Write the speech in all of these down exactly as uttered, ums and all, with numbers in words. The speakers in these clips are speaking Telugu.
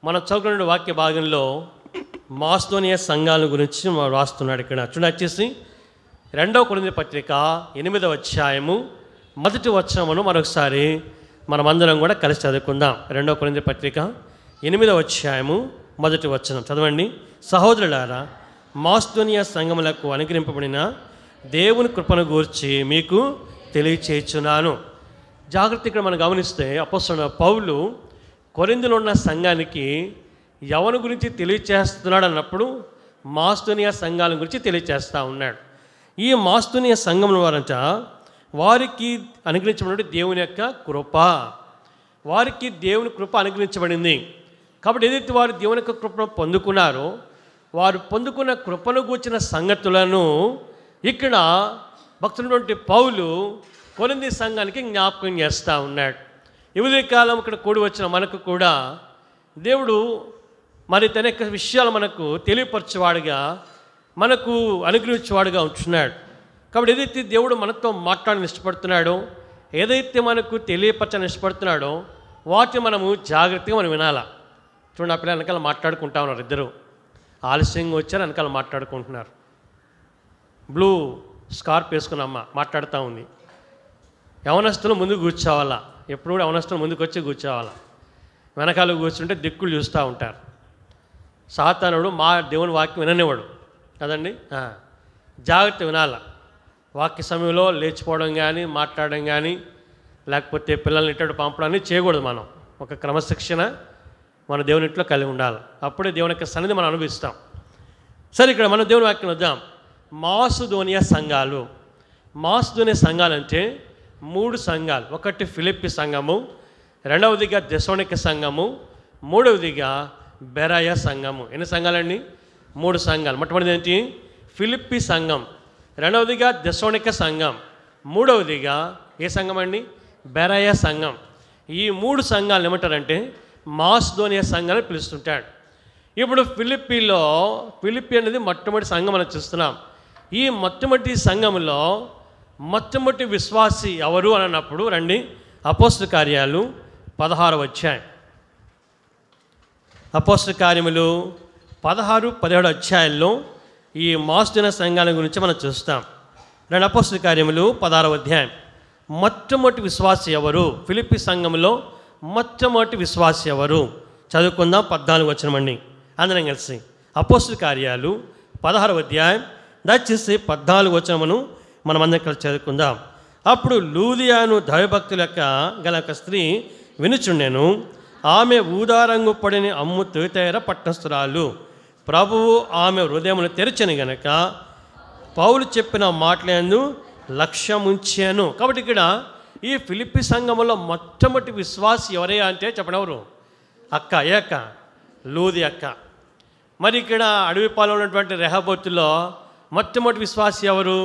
మనం చదువుకున్న వాక్య భాగంలో మాసిదోనియా సంఘాల గురించి మనం రాస్తున్నాడు. ఇక్కడ చూడండి, వచ్చేసి రెండవ కొరింథీ పత్రిక ఎనిమిదవ అధ్యాయము మొదటి వచనమును మరొకసారి మనమందరం కూడా కలిసి చదువుకుందాం. రెండవ కొరింథీ పత్రిక ఎనిమిదవ అధ్యాయము మొదటి వచనం చదవండి. సహోదరులారా, మాసిదోనియా సంఘములకు అనుగ్రహింపబడిన దేవుని కృపను గూర్చి మీకు తెలియచేయుచున్నాను. జాగ్రత్త ఇక్కడ మనం గమనిస్తే అపోస్తలుడైన పౌలు కొరింథీలో ఉన్న సంఘానికి ఎవరి గురించి తెలియచేస్తున్నాడు అన్నప్పుడు మాసిదోనియా సంఘాల గురించి తెలియచేస్తూ ఉన్నాడు. ఈ మాసిదోనియా సంఘం వారంట వారికి అనుగ్రహించబడిన దేవుని యొక్క కృప, వారికి దేవుని కృప అనుగ్రహించబడింది. కాబట్టి ఏదైతే వారు దేవుని యొక్క కృపను పొందుకున్నారో వారు పొందుకున్న కృపను గూర్చిన సంగతులను ఇక్కడ భక్తులైనటువంటి పౌలు కొరింథీ సంఘానికి జ్ఞాపకం చేస్తూ ఉన్నాడు. ఈ ఉదయకాలం ఇక్కడ కూడి వచ్చిన మనకు కూడా దేవుడు మరి తన యొక్క విషయాలు మనకు తెలియపరచేవాడుగా, మనకు అనుగ్రహించేవాడుగా ఉంటున్నాడు. కాబట్టి ఏదైతే దేవుడు మనతో మాట్లాడని ఇష్టపడుతున్నాడో, ఏదైతే మనకు తెలియపరచని ఇష్టపడుతున్నాడో వాటిని మనము జాగ్రత్తగా మనం వినాలా. చూడండి, ఆ పిల్లలు వెనకాల మాట్లాడుకుంటా ఉన్నారు. ఇద్దరు ఆలస్యంగా వచ్చారు, వెనకాల మాట్లాడుకుంటున్నారు. బ్లూ స్కార్ప్ వేసుకున్న అమ్మ మాట్లాడుతూ ఉంది. యవనస్తులు ముందు కూర్చోవాలా, ఎప్పుడు కూడా యవనస్తులు ముందుకు వచ్చి కూర్చోవాలా. వెనకాల కూర్చుంటే దిక్కులు చూస్తూ ఉంటారు. సాతానుడు మా దేవుని వాక్యం విననివాడు కదండి. జాగ్రత్త వినాల. వాక్య సమయంలో లేచిపోవడం కానీ, మాట్లాడడం కానీ, లేకపోతే పిల్లల్ని ఇట్టడు పంపడాన్ని చేయకూడదు. మనం ఒక క్రమశిక్షణ మన దేవుని ఇంట్లో కలిగి ఉండాలి. అప్పుడే దేవుని యొక్క సన్నిధి మనం అనుభవిస్తాం. సరే, ఇక్కడ మనం దేవుని వాక్యం వద్దాం. మాసిదోనియా సంఘాలు. మాసిదోనియా సంఘాలు అంటే మూడు సంఘాలు. ఒకటి ఫిలిప్పి సంఘము, రెండవదిగా థెస్సలోనిక సంఘము, మూడవదిగా బెరాయా సంఘము. ఎన్ని సంఘాలండి? మూడు సంఘాలు. మొట్టమొదటి ఏంటి? ఫిలిప్పి సంఘం, రెండవదిగా థెస్సలోనిక సంఘం, మూడవదిగా ఏ సంఘం అండి? బెరాయా సంఘం. ఈ మూడు సంఘాలు ఏమంటారంటే మాసిదోనియా సంఘాలు పిలుస్తుంటాడు. ఇప్పుడు ఫిలిప్పీలో ఫిలిప్పి అనేది మొట్టమొదటి సంఘం మనం చూస్తున్నాం. ఈ మొట్టమొదటి సంఘంలో మొట్టమొదటి విశ్వాసి ఎవరు అని అన్నప్పుడు రండి, అపోస్తల కార్యాలు పదహారవ అధ్యాయం. అపోస్తల కార్యములు పదహారు పదిహేడు అధ్యాయాల్లో ఈ మాసిదోనియా సంఘాల గురించి మనం చూస్తాం. రెండు అపోస్తల కార్యములు పదహారవ అధ్యాయం. మొట్టమొదటి విశ్వాసి ఎవరు? ఫిలిప్పి సంఘంలో మొట్టమొదటి విశ్వాసి ఎవరు? చదువుకుందాం. పద్నాలుగు వచనమండి అందరం కలిసి. అపోస్తల కార్యాలు పదహారవ అధ్యాయం దయచేసి పద్నాలుగు వచనమును మనం అందరం కలిసి చదువుకుందాం. అప్పుడు లూదియాను దైవభక్తుల యొక్క గల ఒక స్త్రీ వినుచుండెను. ఆమె ఊదారంగు పడిన అమ్ము తుయతైర పట్టణస్థురాలు. ప్రభువు ఆమె హృదయమును తెరచని గనక పౌలు చెప్పిన మాటలందు లక్ష్యముంచాను. కాబట్టి ఇక్కడ ఈ ఫిలిప్పి సంఘంలో మొట్టమొదటి విశ్వాసి ఎవరయ్యా అంటే చెప్పండి, ఎవరు? అక్క. ఏ అక్క? లూది అక్క. మరి ఇక్కడ అడవిపాలెంలో ఉన్నటువంటి రెహబోతులో మొట్టమొదటి విశ్వాసి ఎవరు?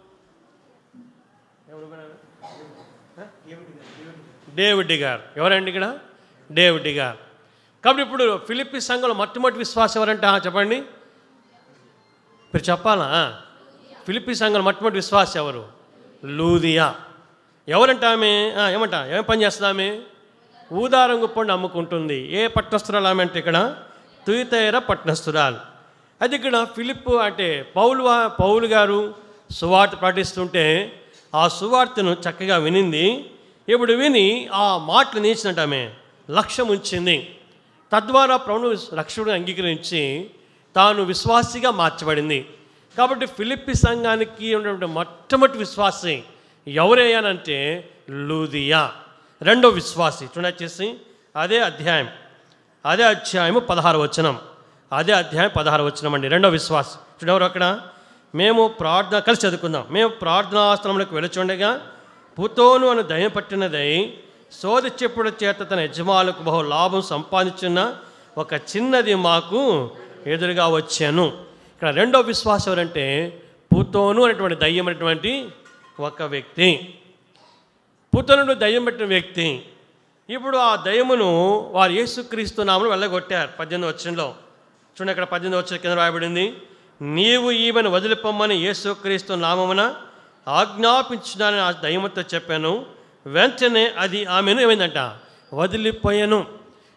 డేవిడ్ గారు. ఎవరండి ఇక్కడ? డేవిడ్ గారు. కాబట్టి ఇప్పుడు ఫిలిప్పి సంఘంలో మొట్టమొదటి విశ్వాసం ఎవరంట చెప్పండి, మీరు చెప్పాలా? ఫిలిప్పి సంఘంలో మొట్టమొదటి విశ్వాసం ఎవరు? లూదియా. ఎవరంట ఆమె? ఏమంట ఏం పని చేస్తుంది ఆమె? ఊదారంగు పండు అమ్ముకుంటుంది. ఏ పట్టణస్థురాలు ఆమె అంటే ఇక్కడ తుయతైర పట్టణస్థురాలు. అది ఇక్కడ ఫిలిప్పు అంటే పౌలు పౌలు గారు సువార్త ప్రకటిస్తుంటే ఆ సువార్తను చక్కగా వినింది. ఇప్పుడు విని ఆ మాటలు నేర్చినట్టు ఆమె లక్ష్యం ఉంచింది. తద్వారా ప్రభువును రక్షకుడిగా అంగీకరించి తాను విశ్వాసిగా మార్చబడింది. కాబట్టి ఫిలిప్పి సంఘానికి ఉన్నటువంటి మొట్టమొదటి విశ్వాసి ఎవరయ్యానంటే లూదియా. రెండో విశ్వాసి చూడొచ్చేసి అదే అధ్యాయం అదే అధ్యాయము పదహారు వచనం అదే అధ్యాయం పదహారు వచనం అండి. రెండో విశ్వాసి చూడెవరు అక్కడ? మేము ప్రార్థన కలిసి చదువుకుందాం. మేము ప్రార్థనాస్థలములకు వెలుచుండగా పుతోను అని దయ్యం పట్టినదై సోది చెప్పుడు చేత తన యజమానులకు బహు లాభం సంపాదించిన ఒక చిన్నది మాకు ఎదురుగా వచ్చాను. ఇక్కడ రెండో విశ్వాసం ఎవరంటే పుతోను అనేటువంటి దయ్యం అనేటువంటి ఒక వ్యక్తి. పుతోను దయ్యం పెట్టిన వ్యక్తి. ఇప్పుడు ఆ దయ్యమును వారు యేసుక్రీస్తు నామమున వెళ్ళగొట్టారు. పద్దెనిమిది వచనంలో చూడండి, అక్కడ పద్దెనిమిది వచనం కింద రాయబడింది, నీవు ఈమెను వదిలిపోమ్మని యేసుక్రీస్తు నామమున ఆజ్ఞాపించుదానని ఆ దయ్యముతో చెప్పాను. వెంటనే అది ఆమెను ఏమైందంట? వదిలిపోయాను.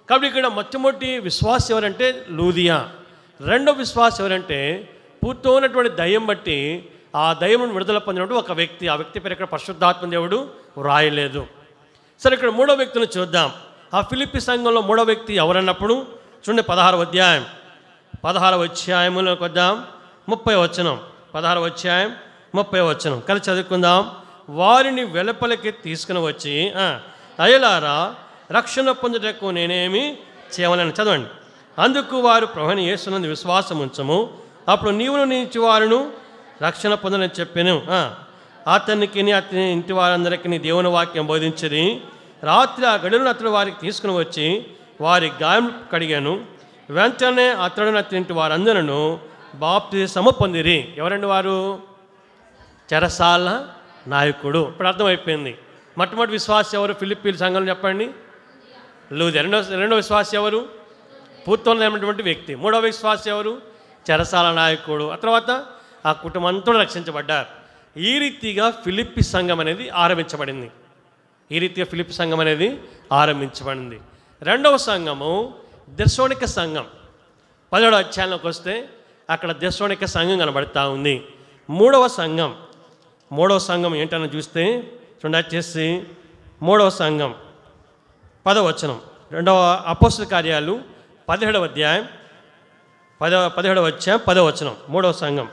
కాబట్టి ఇక్కడ మొట్టమొదటి విశ్వాసం ఎవరంటే లూదియా. రెండో విశ్వాసం ఎవరంటే పూర్తి ఉన్నటువంటి దయ్యం బట్టి ఆ దయ్యం విడుదల పొందినప్పుడు ఒక వ్యక్తి, ఆ వ్యక్తి పేరు ఇక్కడ పరిశుద్ధాత్మ దేవుడు వ్రాయలేదు. సరే, ఇక్కడ మూడో వ్యక్తిని చూద్దాం. ఆ ఫిలిప్పి సంఘంలో మూడో వ్యక్తి ఎవరన్నప్పుడు చూడండి, పదహారవ అధ్యాయం పదహారవ అధ్యాయంలోకి వద్దాం. ముప్పై వచనం, పదహారవ అధ్యాయం ముప్పై వచనం కలిసి చదువుకుందాం. వారిని వెలుపలికి తీసుకుని వచ్చి, అయ్యలారా రక్షణ పొందుటకు నేనేమి చేయవలని. చదవండి. అందుకు వారు ప్రభువుని యేసునందు విశ్వాసం ఉంచము, అప్పుడు నీవును నీ ఇంటి వారును రక్షణ పొందని చెప్పాను. అతనికి అతని ఇంటి వారందరికీ నీ దేవుని వాక్యం బోధించింది. రాత్రి ఆ గడులను అతడు వారికి తీసుకుని వచ్చి వారి గాయం కడిగాను. వెంటనే అతడు అతని ఇంటి వారందరూ బాప్తిసము పొందిరి. ఎవరండి వారు? చెరసాల నాయకుడు. ఇప్పుడు అర్థమైపోయింది. మొట్టమొదటి విశ్వాసం ఎవరు? ఫిలిప్పీల సంఘంలో చెప్పండి, లూదియా. రెండో రెండో విశ్వాసం ఎవరు? పూర్తోన్నటువంటి వ్యక్తి. మూడవ విశ్వాసం ఎవరు? చెరసాల నాయకుడు. ఆ తర్వాత ఆ కుటుంబం అంతా రక్షించబడ్డారు. ఈ రీతిగా ఫిలిప్పి సంఘం అనేది ఆరంభించబడింది. ఈ రీతిగా ఫిలిప్పి సంఘం అనేది ఆరంభించబడింది. రెండవ సంఘము దెస్సలోనిక సంఘం. పదిహేడవ అధ్యాయంలోకి వస్తే అక్కడ దెస్సలోనిక సంఘం కనబడతా ఉంది. మూడవ సంఘం మూడవ సంఘం ఏంటని చూస్తే చూడండి, వచ్చేసి మూడవ సంఘం పదవచనం, రెండవ అపోస్తల కార్యాలు పదిహేడవ అధ్యాయం పదవ పదిహేడవ అధ్యాయం పదవచనం, మూడవ సంఘం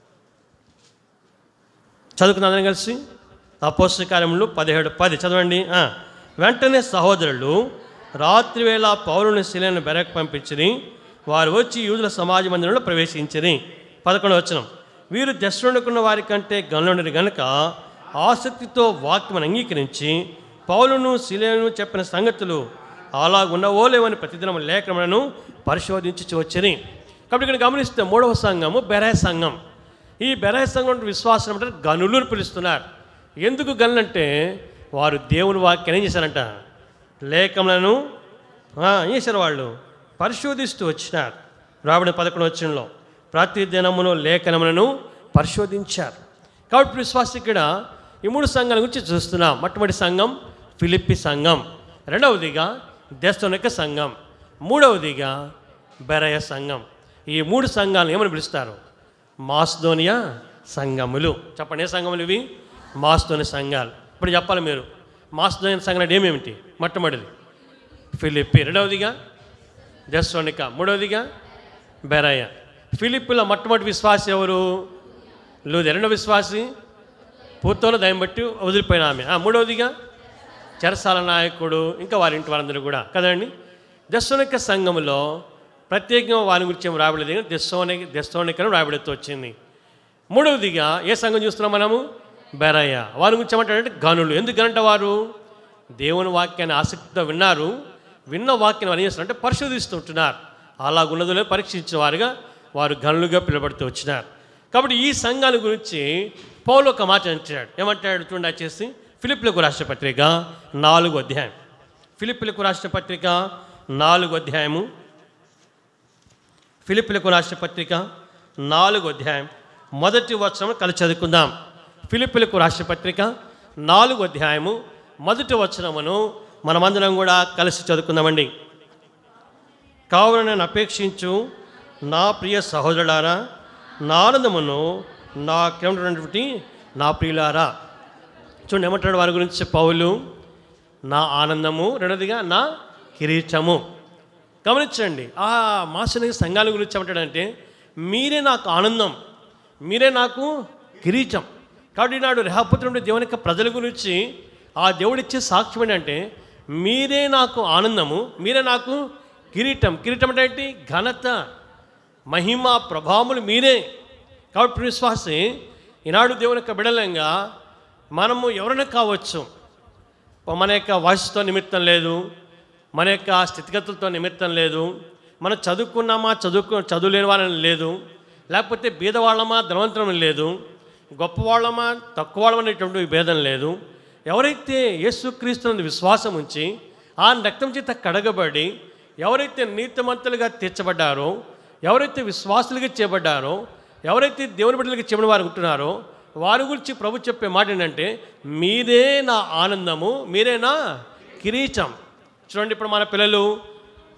చదువుకుందాం కలిసి. అపోస్తల కార్యములు పదిహేడు పది చదవండి. వెంటనే సహోదరులు రాత్రి వేళ పౌలుని శిలను బెరకు పంపించిరి. వారు వచ్చి యూదుల సమాజ మందిరంలో ప్రవేశించిరి. పదకొండవ వచనం, వీరు దెస్సలోనికున్న వారి కంటే గనులుండరు గనుక ఆసక్తితో వాక్యమును అంగీకరించి పౌలును శిలను చెప్పిన సంగతులు అలాగుండవో లేవని ప్రతిదినం లేఖనములను పరిశోధించి వచ్చిరి. కాబట్టి ఇక్కడ గమనిస్తే మూడవ సంఘము బెరాయ సంఘం. ఈ బెరాయ సంఘం విశ్వాసం అంటే గనులు పిలుస్తున్నారు. ఎందుకు గనులు అంటే వారు దేవుని వాక్యాన్ని ఏం చేశారంట? లేఖములను ఏం చేశారు? వాళ్ళు పరిశోధిస్తూ వచ్చినారు. రాబడిన పదకొండు వచనంలో ప్రతి దినమును లేఖనములను పరిశోధించారు. కాబట్టి విశ్వాసం ఇక్కడ ఈ మూడు సంఘాల గురించి చూస్తున్నాం. మొట్టమొదటి సంఘం ఫిలిప్పి సంఘం, రెండవదిగా దెస్సలోనిక సంఘం, మూడవదిగా బెరాయ సంఘం. ఈ మూడు సంఘాలను ఏమని పిలుస్తారు? మాసిదోనియా సంఘములు. చెప్పండి, ఏ సంఘములు ఇవి? మాసిదోనియా సంఘాలు. ఇప్పుడు చెప్పాలి మీరు, మాసిదోనియా సంఘం అంటే ఏమేమిటి? మొట్టమొదటిది ఫిలిప్పి, రెండవదిగా దెస్సలోనిక, మూడవదిగా బెరాయ. ఫిలిప్పీలో మొట్టమొదటి విశ్వాసి ఎవరు? లూదియా. రెండవ విశ్వాసి పూర్తోలో దయం బట్టి వదిలిపోయిన ఆమె. మూడవదిగా చెరసాల నాయకుడు, ఇంకా వారి ఇంటి వారందరూ కూడా కదండి. దెస్సలోనిక సంఘములో ప్రత్యేకంగా వారి గురించి ఏం రాబడలేదు, కానీ దెస్సలోనిక దెస్సలోనికను రాబడుతూ వచ్చింది. మూడవదిగా ఏ సంఘం చూస్తున్నాం మనము? బెరాయ. వారి గురించి ఏమంటారంటే గనులు. ఎందుకంటే వారు దేవుని వాక్యాన్ని ఆసక్తితో విన్నారు. విన్న వాక్యాన్ని వారు ఏం చేస్తున్నారంటే పరిశోధిస్తుంటున్నారు. అలాగున్నదో పరీక్షించిన వారుగా వారు గనులుగా పిలువబడుతూ వచ్చినారు. కాబట్టి ఈ సంఘాల గురించి పౌలు ఒక మాట అంటాడు. ఏమంటాడు చూడండి, వచ్చేసి ఫిలిప్పీలకు రాసిన పత్రిక నాలుగు అధ్యాయం ఫిలిప్పీలకు రాసిన పత్రిక నాలుగు అధ్యాయము ఫిలిప్పీలకు రాసిన పత్రిక నాలుగు అధ్యాయం మొదటి వచనం కలిసి చదువుకుందాం. ఫిలిప్పీలకు రాసిన పత్రిక నాలుగు అధ్యాయము మొదటి వచనమును మనమందరం కూడా కలిసి చదువుకుందామండి. కావున నేను అపేక్షించు నా ప్రియ సహోదరులారా, నా ఆనందమును నాకేమిటటువంటి నా ప్రియులారా. చూడండి ఏమంటాడు వారి గురించి పౌలు? నా ఆనందము, రెండోదిగా నా కిరీటము. గమనించండి, ఆ మాసిదోనియ సంఘాల గురించి ఏమంటాడంటే మీరే నాకు ఆనందం, మీరే నాకు కిరీటం. కాబట్టి నాడు రేహపుత్రుడు దేవుని యొక్క ప్రజల గురించి ఆ దేవుడిచ్చే సాక్ష్యం ఏంటంటే మీరే నాకు ఆనందము, మీరే నాకు కిరీటం. కిరీటం అంటే ఏంటి? ఘనత, మహిమ, ప్రభావములు మీరే. కాబట్టి విశ్వాసి ఈనాడు దేవుని యొక్క బిడలంగా మనము ఎవరైనా కావచ్చు, మన యొక్క వయసుతో నిమిత్తం లేదు, మన యొక్క స్థితిగతులతో నిమిత్తం లేదు, మనం చదువుకున్నామా చదువుకు చదువులేని వాళ్ళని లేదు, లేకపోతే బీదవాళ్ళమా ధనవంతులం లేదు, గొప్పవాళ్ళమా తక్కువ వాళ్ళమనేటువంటి భేదం లేదు. ఎవరైతే యేసుక్రీస్తునందు విశ్వాసం ఉంచి ఆ రక్తం చేత కడగబడి ఎవరైతే నీతిమంతులుగా తీర్చబడ్డారో, ఎవరైతే విశ్వాసులుగా చేయబడ్డారో, ఎవరైతే దేవుని బిడ్డలుగా చేయబడిన వారు ఉంటున్నారో వారి గురించి ప్రభు చెప్పే మాట ఏంటంటే మీరే నా ఆనందము, మీరే నా కిరీటం. చూడండి, ఇప్పుడు మన పిల్లలు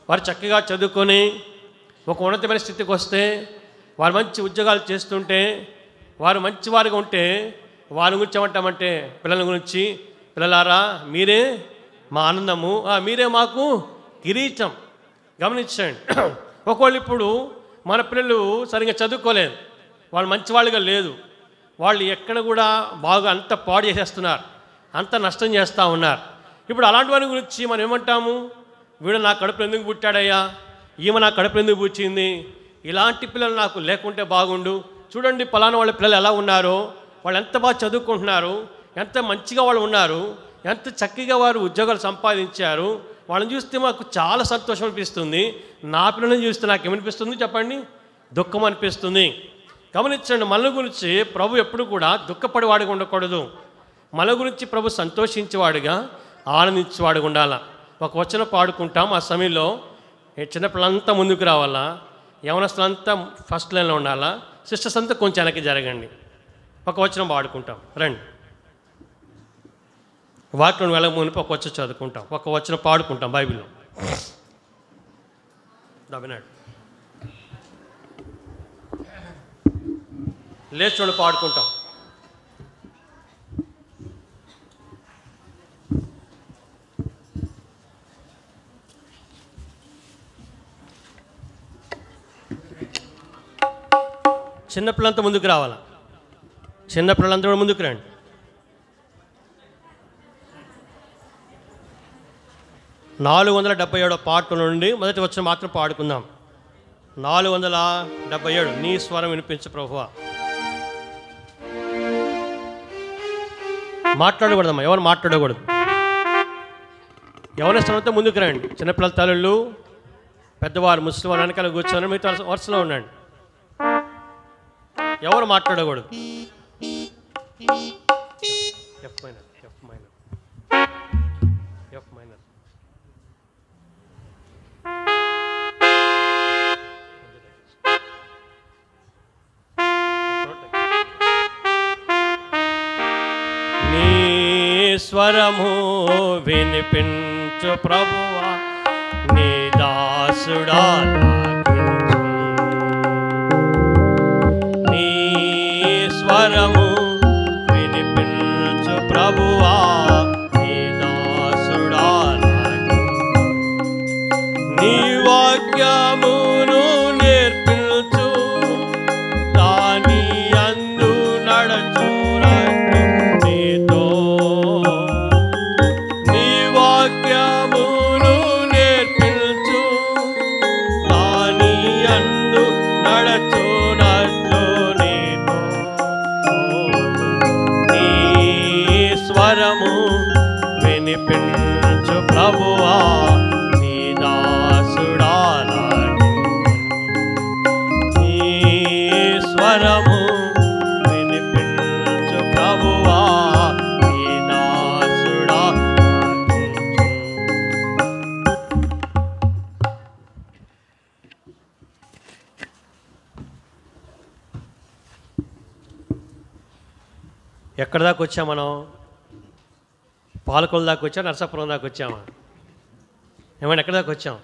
వారు చక్కగా చదువుకొని ఒక ఉన్నతమైన స్థితికి వస్తే, వారు మంచి ఉద్యోగాలు చేస్తుంటే, వారు మంచి వారిగా ఉంటే, వారి గురించి ఏమంటామంటే పిల్లల గురించి, పిల్లలారా మీరే మా ఆనందము, మీరే మాకు కిరీటం. గమనించండి. ఒకవేళ ఇప్పుడు మన పిల్లలు సరిగ్గా చదువుకోలేదు, వాళ్ళు మంచి వాళ్ళుగా లేదు, వాళ్ళు ఎక్కడ కూడా బాగా అంత పాడు చేసేస్తున్నారు, అంత నష్టం చేస్తూ ఉన్నారు. ఇప్పుడు అలాంటి వారి గురించి మనం ఏమంటాము? వీడు నా కడుపులో ఎందుకు పుట్టాడయ్యా, ఈమె నా కడుపులో ఎందుకు పుట్టింది, ఇలాంటి పిల్లలు నాకు లేకుంటే బాగుండు. చూడండి పలానా వాళ్ళ పిల్లలు ఎలా ఉన్నారో, వాళ్ళు ఎంత బాగా చదువుకుంటున్నారు, ఎంత మంచిగా వాళ్ళు ఉన్నారు, ఎంత చక్కగా వారు ఉద్యోగాలు సంపాదించారు, వాళ్ళని చూస్తే మాకు చాలా సంతోషం అనిపిస్తుంది. నా పిల్లలను చూస్తే నాకు ఏమనిపిస్తుంది చెప్పండి? దుఃఖం అనిపిస్తుంది. గమనించండి, మన గురించి ప్రభు ఎప్పుడు కూడా దుఃఖపడేవాడిగా ఉండకూడదు. మన గురించి ప్రభు సంతోషించేవాడిగా, ఆనందించేవాడిగా ఉండాలా. ఒక వచనం పాడుకుంటాం, ఆ సమయంలో చిన్నపిల్లలంతా ముందుకు రావాలా, యవనస్తులంతా ఫస్ట్ లైన్లో ఉండాలా, సిస్టర్స్ అంతా కొంచెం వెనక్కి జరగండి. ఒక వచనం పాడుకుంటాం, రండి. వాటిలో వెళ్ళక మునిపి ఒక వచనం చదువుకుంటాం, ఒక వచనం పాడుకుంటాం బైబిల్లో. వినాడు లేచి పాడుకుంటాం. చిన్నపిల్లలంతా ముందుకు రావాలా, చిన్నపిల్లలంతా కూడా ముందుకు రండి. నాలుగు వందల డెబ్బై ఏడో పాట నుండి మొదటి వచ్చిన మాత్రం పాడుకుందాం. నాలుగు వందల డెబ్బై ఏడు నీ స్వరం వినిపించు ప్రభువా. మాట్లాడకూడదమ్మా, ఎవరు మాట్లాడకూడదు. ఎవరి స్థలంతో ముందుకు రండి. చిన్నపిల్లల తల్లుళ్ళు, పెద్దవారు, ముస్లిం వారు వెనకాల కూర్చొని మిగతా వరుసలో ఉండండి. ఎవరు మాట్లాడకూడదు. F minor, F minor, F minor. నీ స్వరము వినిపించు ప్రభువా, నీ దాసుడా స్వరము వినిపించు ప్రభువా, నీ దాసుడా నీ వాక్యమును నేర్పించు, దాని అందు నడచునట్టు నీతో. నీ వాక్యమును నేర్పించు, దాని అందు నడచునట్లు స్వరము వినిపించు ప్రభువా, నీ దాసుడా నీ స్వరము వినిపించు ప్రభువా, నీ దాసుడా. ఎక్కడి దాకా వచ్చా మనం? పాలకొల దాకా వచ్చా, నరసాపురం దాకా వచ్చామా? ఏమైనా ఎక్కడి దాకా వచ్చాం?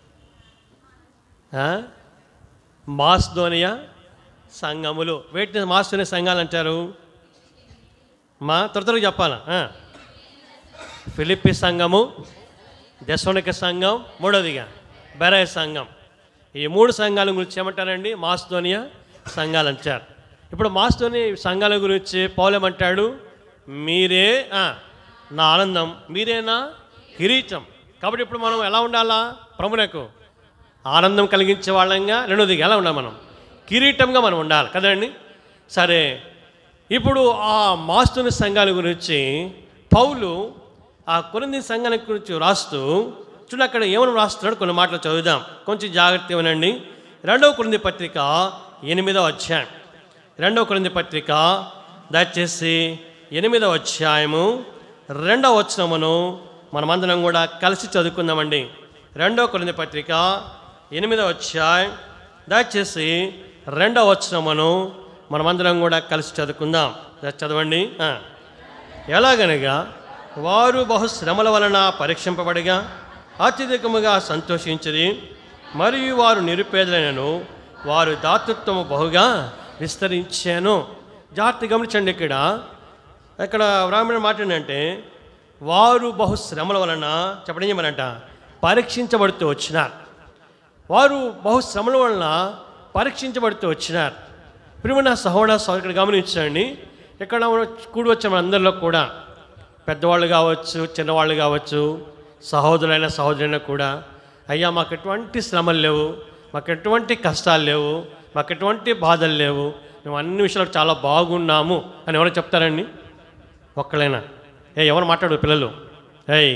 మాస్దోనియా సంఘములు. వేటిని మాస్దోనియా సంఘాలు అంటారు? మా త్వర త్వరగా చెప్పాలా? ఫిలిప్పి సంఘము, దెస్సలోనిక సంఘం, మూడవదిగా బెరాయ సంఘం. ఈ మూడు సంఘాల గురించి ఏమంటారండి? మాస్దోనియా సంఘాలు అంటారు. ఇప్పుడు మాస్దోనియా సంఘాల గురించి పౌలేమంటాడు? మీరే నా ఆనందం, మీరే నా కిరీటం. కాబట్టి ఇప్పుడు మనం ఎలా ఉండాలా? ప్రభువునకు ఆనందం కలిగించే వాళ్ళంగా, రెండోదిగా ఎలా ఉండాలి? మనం కిరీటంగా మనం ఉండాలి కదండి. సరే, ఇప్పుడు ఆ మాస్దోనియా సంఘాల గురించి పౌలు ఆ కొరింథీ సంఘాల గురించి రాస్తూ చూడండి, అక్కడ ఏమని రాస్తున్నాడు కొన్ని మాటలు చదువుదాం, కొంచెం జాగ్రత్త ఇవ్వనండి. రెండవ కొరింథీ పత్రిక ఎనిమిదవ అధ్యాయం, రెండవ కొరింథీ పత్రిక దయచేసి ఎనిమిదవ అధ్యాయము రెండవ వచనమును మనమందరం కూడా కలిసి చదువుకుందామండి. రెండవ కొరింథీ పత్రిక ఎనిమిదవ అధ్యాయం దయచేసి రెండవ వచనమును మనమందరం కూడా కలిసి చదువుకుందాం. చదవండి. ఎలాగనగా వారు బహుశ్రమల వలన పరీక్షింపబడిగా అత్యధికముగా సంతోషించిరి. మరియు వారు నిరుపేదలైనను వారు దాతృత్వము బహుగా విస్తరించాను. జాగ్రత్త గమనించండి. ఇక్కడ ఇక్కడ బ్రాహ్మణ మాట ఏంటంటే వారు బహుశ్రమల వలన చెప్పడం ఏమనంట పరీక్షించబడుతూ వచ్చినారు. వారు బహుశ్రమల వలన పరీక్షించబడుతూ వచ్చినారు. ప్రియమైన సహోదర సహోదరుడు గమనించండి. ఇక్కడ కూడి వచ్చిన మనందరిలో కూడా పెద్దవాళ్ళు కావచ్చు, చిన్నవాళ్ళు కావచ్చు, సహోదరులైన సహోదరులైనా కూడా అయ్యా మాకు ఎటువంటి శ్రమలు లేవు, మాకు ఎటువంటి కష్టాలు లేవు, మాకు ఎటువంటి బాధలు లేవు, మేము అన్ని విషయాలు చాలా బాగున్నాము అని ఎవరు చెప్తారండి? ఒక్కళ్ళైనా ఏ ఎవరు మాట్లాడు పిల్లలు ఏయ్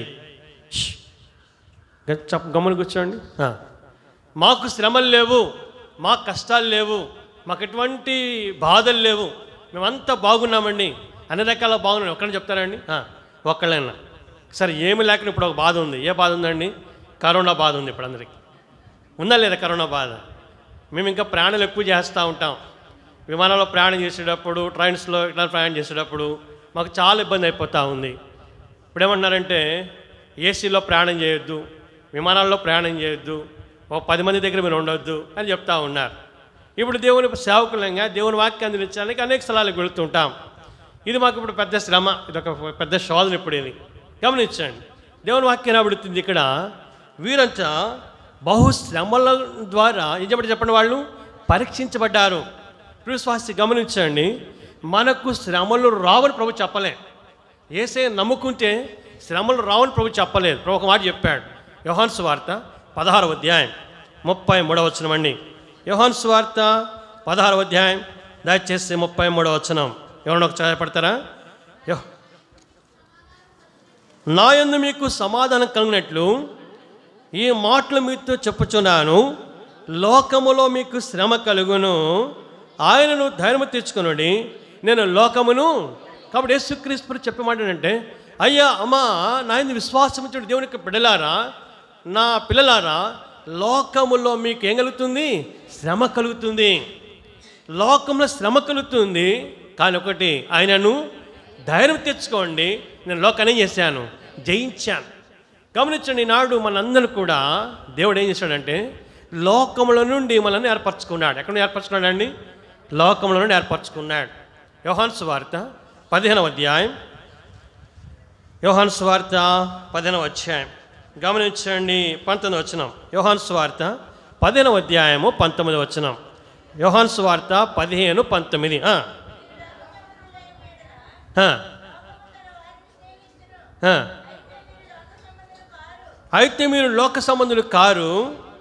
చెప్ప గమ్మున కూర్చోండి. మాకు శ్రమలు లేవు, మాకు కష్టాలు లేవు, మాకు ఎటువంటి బాధలు లేవు, మేమంతా బాగున్నామండి, అన్ని రకాల బాగున్నాం ఒక్కడని చెప్తారండి? ఒక్కళ్ళైనా. సరే ఏమి లేకుండా ఇప్పుడు ఒక బాధ ఉంది. ఏ బాధ ఉందండి? కరోనా బాధ ఉంది. ఇప్పుడు అందరికీ ఉందా లేదా కరోనా బాధ? మేము ఇంకా ప్రయాణాలు ఎక్కువ చేస్తూ ఉంటాం. విమానాల్లో ప్రయాణం చేసేటప్పుడు, ట్రైన్స్లో ఇట్లా ప్రయాణం చేసేటప్పుడు మాకు చాలా ఇబ్బంది అయిపోతూ ఉంది. ఇప్పుడు ఏమంటున్నారంటే ఏసీలో ప్రయాణం చేయొద్దు, విమానాల్లో ప్రయాణం చేయొద్దు, ఒక పది మంది దగ్గర మీరు ఉండొద్దు అని చెప్తా ఉన్నారు. ఇప్పుడు దేవుని సేవకులంగా దేవుని వాక్యం అందించడానికి అనేక స్థలాలకు వెళుతుంటాం. ఇది మాకు ఇప్పుడు పెద్ద శ్రమ, ఇది ఒక పెద్ద శోధన. ఇప్పుడు ఇది గమనించండి. దేవుని వాక్యం రాబడుతుంది. ఇక్కడ వీరంతా బహుశ్రమల ద్వారా ఏం చెప్పండి చెప్పండి వాళ్ళు పరీక్షించబడ్డారు. విశ్వాసి గమనించండి. మనకు శ్రమలు రావని ప్రభు చెప్పలే. యేసే నమ్ముకుంటే శ్రమలు రావని ప్రభు చెప్పలేదు. ప్రభు ఒక మాట చెప్పాడు. యోహాను సువార్త పదహారవ అధ్యాయం ముప్పై మూడవ వచనం అండి. యోహాను సువార్త పదహారవ అధ్యాయం దయచేసి ముప్పై మూడవ వచనం ఎవరైనా ఒక చదవపడతారా? యో నా యందు మీకు సమాధానం కలిగినట్లు ఈ మాటలు మీతో చెప్పుచున్నాను, లోకములో మీకు శ్రమ కలుగును, ఆయనను ధైర్యం తెచ్చుకునుడి, నేను లోకమును. కాబట్టి యేసుక్రీస్తు చెప్పే మాట ఏంటంటే అయ్యా అమ్మా నా యందు విశ్వాసం ఉంచిన దేవునికి బిడ్డలారా, నా పిల్లలారా, లోకములో మీకు ఏం కలుగుతుంది? శ్రమ కలుగుతుంది. లోకంలో శ్రమ కలుగుతుంది. కానీ ఒకటి, ఆయనను ధైర్యం తెచ్చుకోండి, నేను లోకాన్ని ఏం చేశాను? జయించాను. గమనించండి. నాడు మనందరూ కూడా దేవుడు ఏం చేశాడంటే లోకముల నుండి మనల్ని ఏర్పరచుకున్నాడు. ఎక్కడ ఏర్పరచుకున్నాడు అండి? లోకముల నుండి ఏర్పరచుకున్నాడు. యోహాను సువార్త పదిహేనవ అధ్యాయం యోహాను సువార్త పదిహేనవ అధ్యాయం గమనించండి. పంతొమ్మిది వచనం. యోహాను సువార్త పదిహేనవ అధ్యాయము పంతొమ్మిది వచనం. యోహాను సువార్త పదిహేను పంతొమ్మిది. అయితే మీరు లోక సంబంధులు కారు.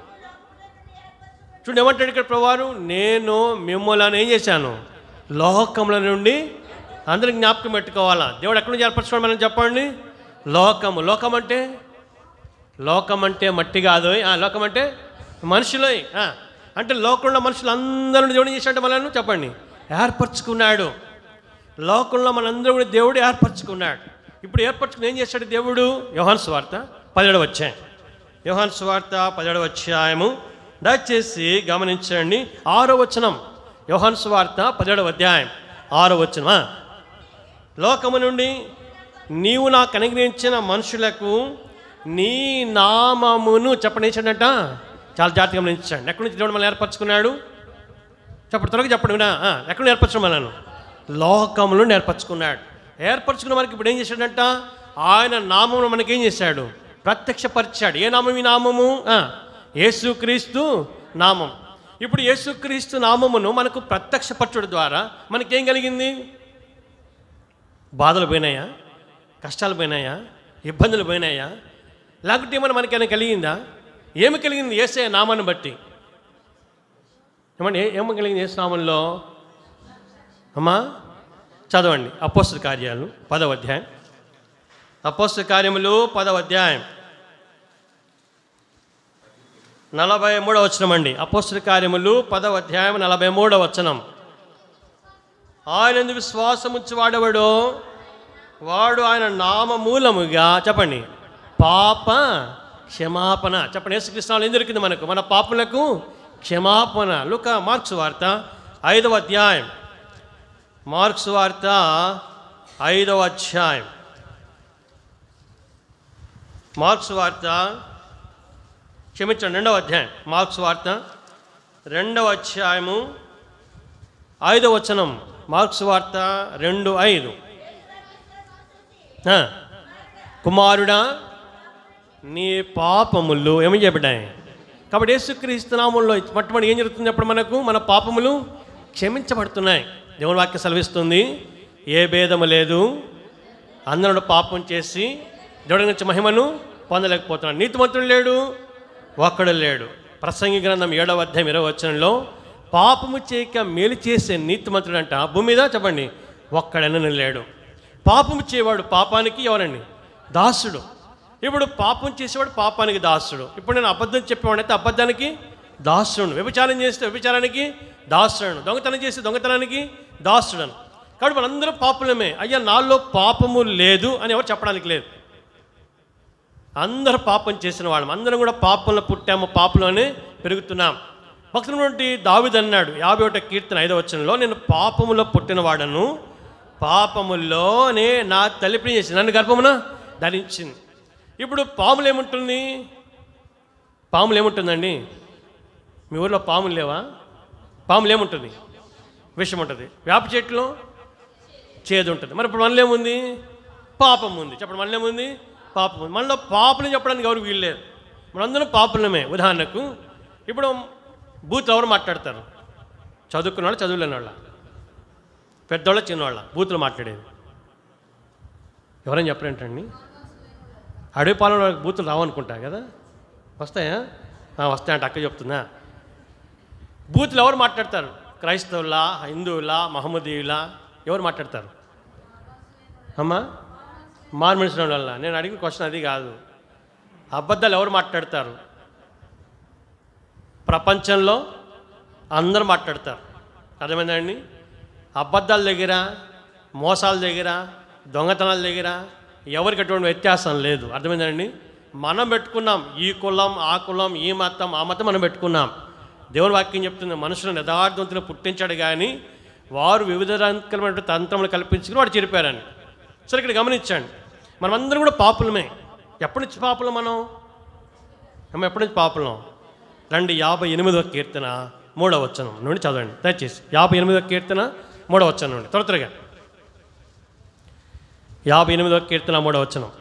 చూడండి ఏమంటాడు ఇక్కడ ప్రభువారు, నేను మిమ్మల్ని ఏం చేశాను? లోకముల నుండి. అందరికి జ్ఞాపకం పెట్టుకోవాలా. దేవుడు ఎక్కడి నుంచి ఏర్పరచుకోవడం మనం చెప్పండి. లోకము. లోకం అంటే లోకం అంటే మట్టి కాదు. లోకం అంటే మనుషులే. అంటే లోకంలో మనుషులు అందరూ దేవుడు చేశాడంటే మనల్ని చెప్పండి ఏర్పరచుకున్నాడు. లోకంలో మనందరూ కూడా దేవుడు ఏర్పరచుకున్నాడు. ఇప్పుడు ఏర్పరచుకుని ఏం చేశాడు దేవుడు? యోహాను సువార్త పదిహేడవ అధ్యాయం యోహాను సువార్త పదిహేడవ అధ్యాయము దయచేసి గమనించండి. ఆరో వచనం. యోహాను సువార్త పదిహేడవ అధ్యాయం ఆరో వచనం. లోకము నుండి నీవు నాకు అనుగ్రహించిన మనుషులకు నీ నామమును చెప్పండి ఏంటంట చాలా జాగ్రత్తగా గమనించండి. ఎక్కడి నుంచి దేవుడు మనల్ని ఏర్పరచుకున్నాడు? చెప్పండి త్వరగా చెప్పండి. వినా ఎక్కడ ఏర్పరచడం మనను? లోకములు ఏర్పరచుకున్నాడు. ఏర్పరచుకున్న మనకి ఇప్పుడు ఏం చేశాడంట? ఆయన నామమును మనకేం చేశాడు? ప్రత్యక్షపరిచాడు. ఏ నామం? ఈ నామము యేసుక్రీస్తు నామం. ఇప్పుడు యేసుక్రీస్తు నామమును మనకు ప్రత్యక్షపరచడం ద్వారా మనకేం కలిగింది? బాధలు పోయినాయా? కష్టాలు పోయినాయా? ఇబ్బందులు పోయినాయా? లేకపోతే ఏమైనా మనకైనా కలిగిందా? ఏమి కలిగింది? యేసే నామాన్ని బట్టి. ఏమండి ఏమి కలిగింది యేసు నామంలో? అమ్మా చదవండి. అపోస్తల కార్యాలు పదవ అధ్యాయం. అపోస్తల కార్యములు పదవ అధ్యాయం నలభై మూడవ వచనం అండి. అపోస్తల కార్యములు పదవ అధ్యాయం నలభై మూడవ వచనం. ఆయన విశ్వాసం ఉంచి వాడేవాడు వాడు ఆయన నామ మూలముగా చెప్పండి పాప క్షమాపణ. చెప్పండి యేసుక్రీస్తునామములో ఏం దొరికింది మనకు? మన పాపములకు క్షమాపణ. లూకా మార్క్స్ వార్త ఐదవ అధ్యాయం మార్క్స్ వార్త ఐదవ అధ్యాయం మార్క్స్ వార్త క్షమించండి, రెండవ అధ్యాయం, మార్క్స్ వార్త రెండవ అధ్యాయము ఐదవ వచనం. మార్క్స్ వార్త రెండు ఐదు. కుమారుడా నీ పాపములు ఏమని చెప్పాయి. కాబట్టి యేసుక్రీస్తు నామములో మొట్టమొదటి ఏం జరుగుతుంది అప్పుడు మనకు? మన పాపములు క్షమించబడుతున్నాయి. దేవుని వాక్యం సెలవిస్తుంది, ఏ భేదము లేదు, అందరూ పాపం చేసి దేవుడి నుంచి మహిమను పొందలేకపోతున్నాడు. నీతిమంతుడు లేడు, ఒక్కడు లేడు. ప్రసంగి గ్రంథం ఏడవ అధ్యాయం ఇరవై వచనంలో పాపము చేయక మేలు చేసే నీతిమంతుడు అంట భూమి మీద చెప్పండి ఒక్కడనని లేడు. పాపము చేయవాడు పాపానికి ఎవరండి? దాసుడు. ఇప్పుడు పాపం చేసేవాడు పాపానికి దాసుడు. ఇప్పుడు నేను అబద్ధం చెప్పేవాడైతే అబద్ధానికి దాసుడు, వ్యభిచారం చేస్తే వ్యభిచారానికి దాసుడు, దొంగతనం చేస్తే దొంగతనానికి దాసుడను. కాబట్టి మనందరం పాపులమే. అయ్యా నాలో పాపము లేదు అని ఎవరు చెప్పడానికి లేదు. అందరూ పాపం చేసిన వాళ్ళం, అందరం కూడా పాపంలో పుట్టాము, పాపంలోనే పెరుగుతున్నాం. భక్తుడు దావీదు అన్నాడు యాభై ఒకటో కీర్తన ఐదవ వచనంలో, నేను పాపములో పుట్టిన వాడను, పాపములోనే నా తల్లి చేసి నన్ను గర్భమున ధరించింది. ఇప్పుడు పాములు ఏముంటుంది? పాములు ఏముంటుందండి? మీ ఊరిలో పాములు లేవా? పాములు ఏముంటుంది? విషం ఉంటుంది. వేప చెట్లు చేదు ఉంటుంది. మరి ఇప్పుడు మనలో ఏముంది? పాపం ఉంది. చెప్పండి, మనలో ఏముంది? పాపం ఉంది. మనలో పాపని చెప్పడానికి ఎవరు వీల్లేదు. మనందరం పాపులమే. ఉదాహరణకు ఇప్పుడు బూతులు ఎవరు మాట్లాడతారు? చదువుకున్న వాళ్ళు, చదువులేని వాళ్ళ, పెద్దవాళ్ళ, చిన్నవాళ్ళ బూతులు మాట్లాడేది ఎవరైనా చెప్పరేంటండి? అడవి పాలన బూతులు రావనుకుంటా కదా, వస్తాయా? వస్తాయంట, అక్క చెప్తుందా? బూతులు ఎవరు మాట్లాడతారు? క్రైస్తవులా, హిందువులా, మహమ్మదీయులా, ఎవరు మాట్లాడతారు? అమ్మా మార్మనిసిన వల్ల నేను అడిగిన క్వశ్చన్ అది కాదు. అబద్ధాలు ఎవరు మాట్లాడతారు? ప్రపంచంలో అందరూ మాట్లాడతారు. అర్థమైందండి? అబద్ధాల దగ్గర, మోసాల దగ్గర, దొంగతనాల దగ్గర ఎవరికి అటువంటి వ్యత్యాసం లేదు. అర్థమైందండి? మనం పెట్టుకున్నాం ఈ కులం, ఆ కులం, ఈ మతం, ఆ మతం మనం పెట్టుకున్నాం. దేవుని వాక్యం చెప్తుంది, మనుషులను యథార్థవంతులు పుట్టించాడు కానీ వారు వివిధ రకాలైన తంత్రములు కల్పించుకుని వాడు చెరిపారని. సరే, ఇక్కడ గమనించండి, మనమందరం కూడా పాపులమే. ఎప్పటి నుంచి పాపులం మనం? మనం ఎప్పటి నుంచి పాపులం? రండి, యాభై ఎనిమిదవ కీర్తన మూడవ వచనం నుండి చదవండి దయచేసి. యాభై ఎనిమిదవ కీర్తన మూడవ వచనం నుండి త్వర త్వరగా. యాభై ఎనిమిదవ కీర్తన మూడవ వచనం.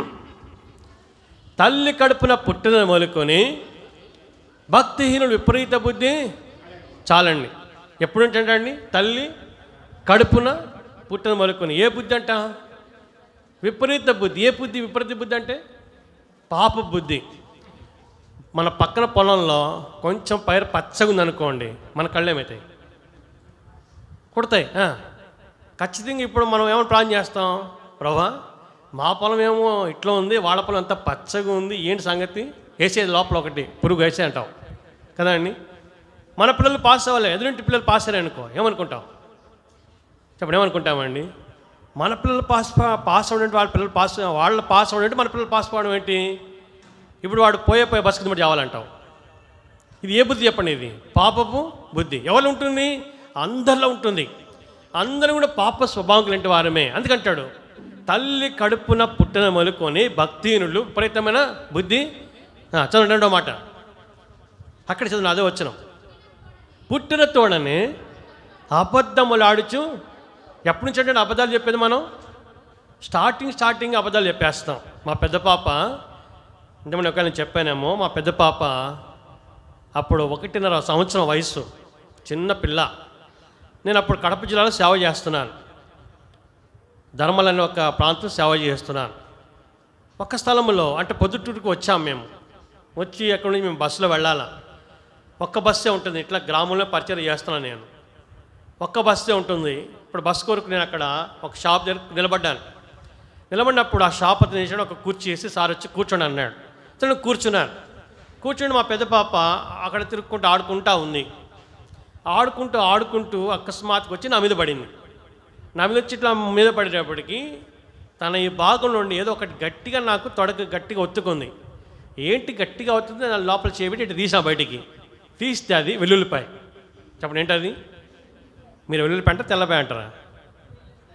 తల్లి కడుపున పుట్టిన మొలుకొని భక్తిహీనుడు విపరీత బుద్ధి చాలండి. ఎప్పుడుంటండి? తల్లి కడుపున పుట్టిన మొలుకొని. ఏ బుద్ధి అంట? విపరీత బుద్ధి. ఏ బుద్ధి? విపరీత బుద్ధి అంటే పాప బుద్ధి. మన పక్కన పొలంలో కొంచెం పైరు పచ్చగా ఉందనుకోండి, మన కళ్ళు ఏమవుతాయి? కుడతాయి. ఖచ్చితంగా ఇప్పుడు మనం ఏమైనా ప్లాన్ చేస్తాం? ప్రభా, మా పొలం ఏమో ఇట్లా ఉంది, వాళ్ళ పొలం అంతా పచ్చగా ఉంది, ఏంటి సంగతి? వేసేది లోపల ఒకటి పురుగు వేసే అంటాం కదా అండి. మన పిల్లలు పాస్ అవ్వాలి, ఎదురింటి పిల్లలు పాస్ అయ్యారు అనుకో, ఏమనుకుంటాం? చెప్పండి, ఏమనుకుంటామండి? మన పిల్లలు పాస్ పాస్ అవ్వడం, వాళ్ళ పిల్లలు పాస్ వాళ్ళ పాస్ అవ్వడం, మన పిల్లలు పాస్ అవ్వడం ఏంటి? ఇప్పుడు వాడు పోయే పోయే బస్సు కింద చావాలంటాం. ఇది ఏ బుద్ధి చెప్పండి? ఇది పాపపు బుద్ధి. ఎవరు ఉంటుంది? అందరిలో ఉంటుంది. అందరూ కూడా పాప స్వభావం లాంటి వారమే. అందుకంటాడు, తల్లి కడుపున పుట్టిన మొలుకొని భక్తిహీనులు విపరీతమైన బుద్ధి. చదవండి రెండో మాట, అక్కడ చదువు, అదే వచ్చిన. పుట్టిన తోడనే అబద్ధములు ఆడుచు. ఎప్పటి నుంచి అంటే అబద్ధాలు చెప్పేది మనం? స్టార్టింగ్ స్టార్టింగ్ అబద్ధాలు చెప్పేస్తాం. మా పెద్ద పాప అంటే మనం ఒకవేళ చెప్పానేమో, మా పెద్ద పాప అప్పుడు ఒకటిన్నర సంవత్సరం వయసు, చిన్న పిల్ల. నేను అప్పుడు కడప జిల్లాలో సేవ చేస్తున్నాను. ధర్మల్ అనే ఒక ప్రాంతం సేవ చేస్తున్నాను. ఒక స్థలంలో అంటే పొద్దుటూరుకు వచ్చాము మేము. వచ్చి అక్కడి నుంచి మేము బస్సులో వెళ్ళాలా. ఒక్క బస్సే ఉంటుంది. ఇట్లా గ్రామంలో పరిచయం చేస్తున్నాను నేను. ఒక్క బస్సే ఉంటుంది. ఇప్పుడు బస్సు కొరకు నేను అక్కడ ఒక షాప్ దగ్గర నిలబడ్డాను. నిలబడినప్పుడు ఆ షాప్ అతను వేసాడు, ఒక కుర్చీ వేసి సార్ వచ్చి కూర్చోండి అన్నాడు. అతను కూర్చున్నాను. కూర్చొని మా పెద్ద పాప అక్కడ తిరుక్కుంటూ ఆడుకుంటా ఉంది. ఆడుకుంటూ ఆడుకుంటూ అకస్మాత్తుగా వచ్చి నా మీద పడింది. నా మీద వచ్చి ఇట్లా మీద పడేటప్పటికి తన ఈ భాగం నుండి ఏదో ఒకటి గట్టిగా నాకు తొడక గట్టిగా ఒత్తుకుంది. ఏంటి గట్టిగా అవుతుంది? నా లోపల చేపెట్టి ఇటు తీసా బయటికి. తీస్తే అది వెల్లుల్లిపాయ. చెప్పండి, ఏంటది? మీరు వెల్లుల్లిపాయ అంటే తెల్లపాయ అంటారా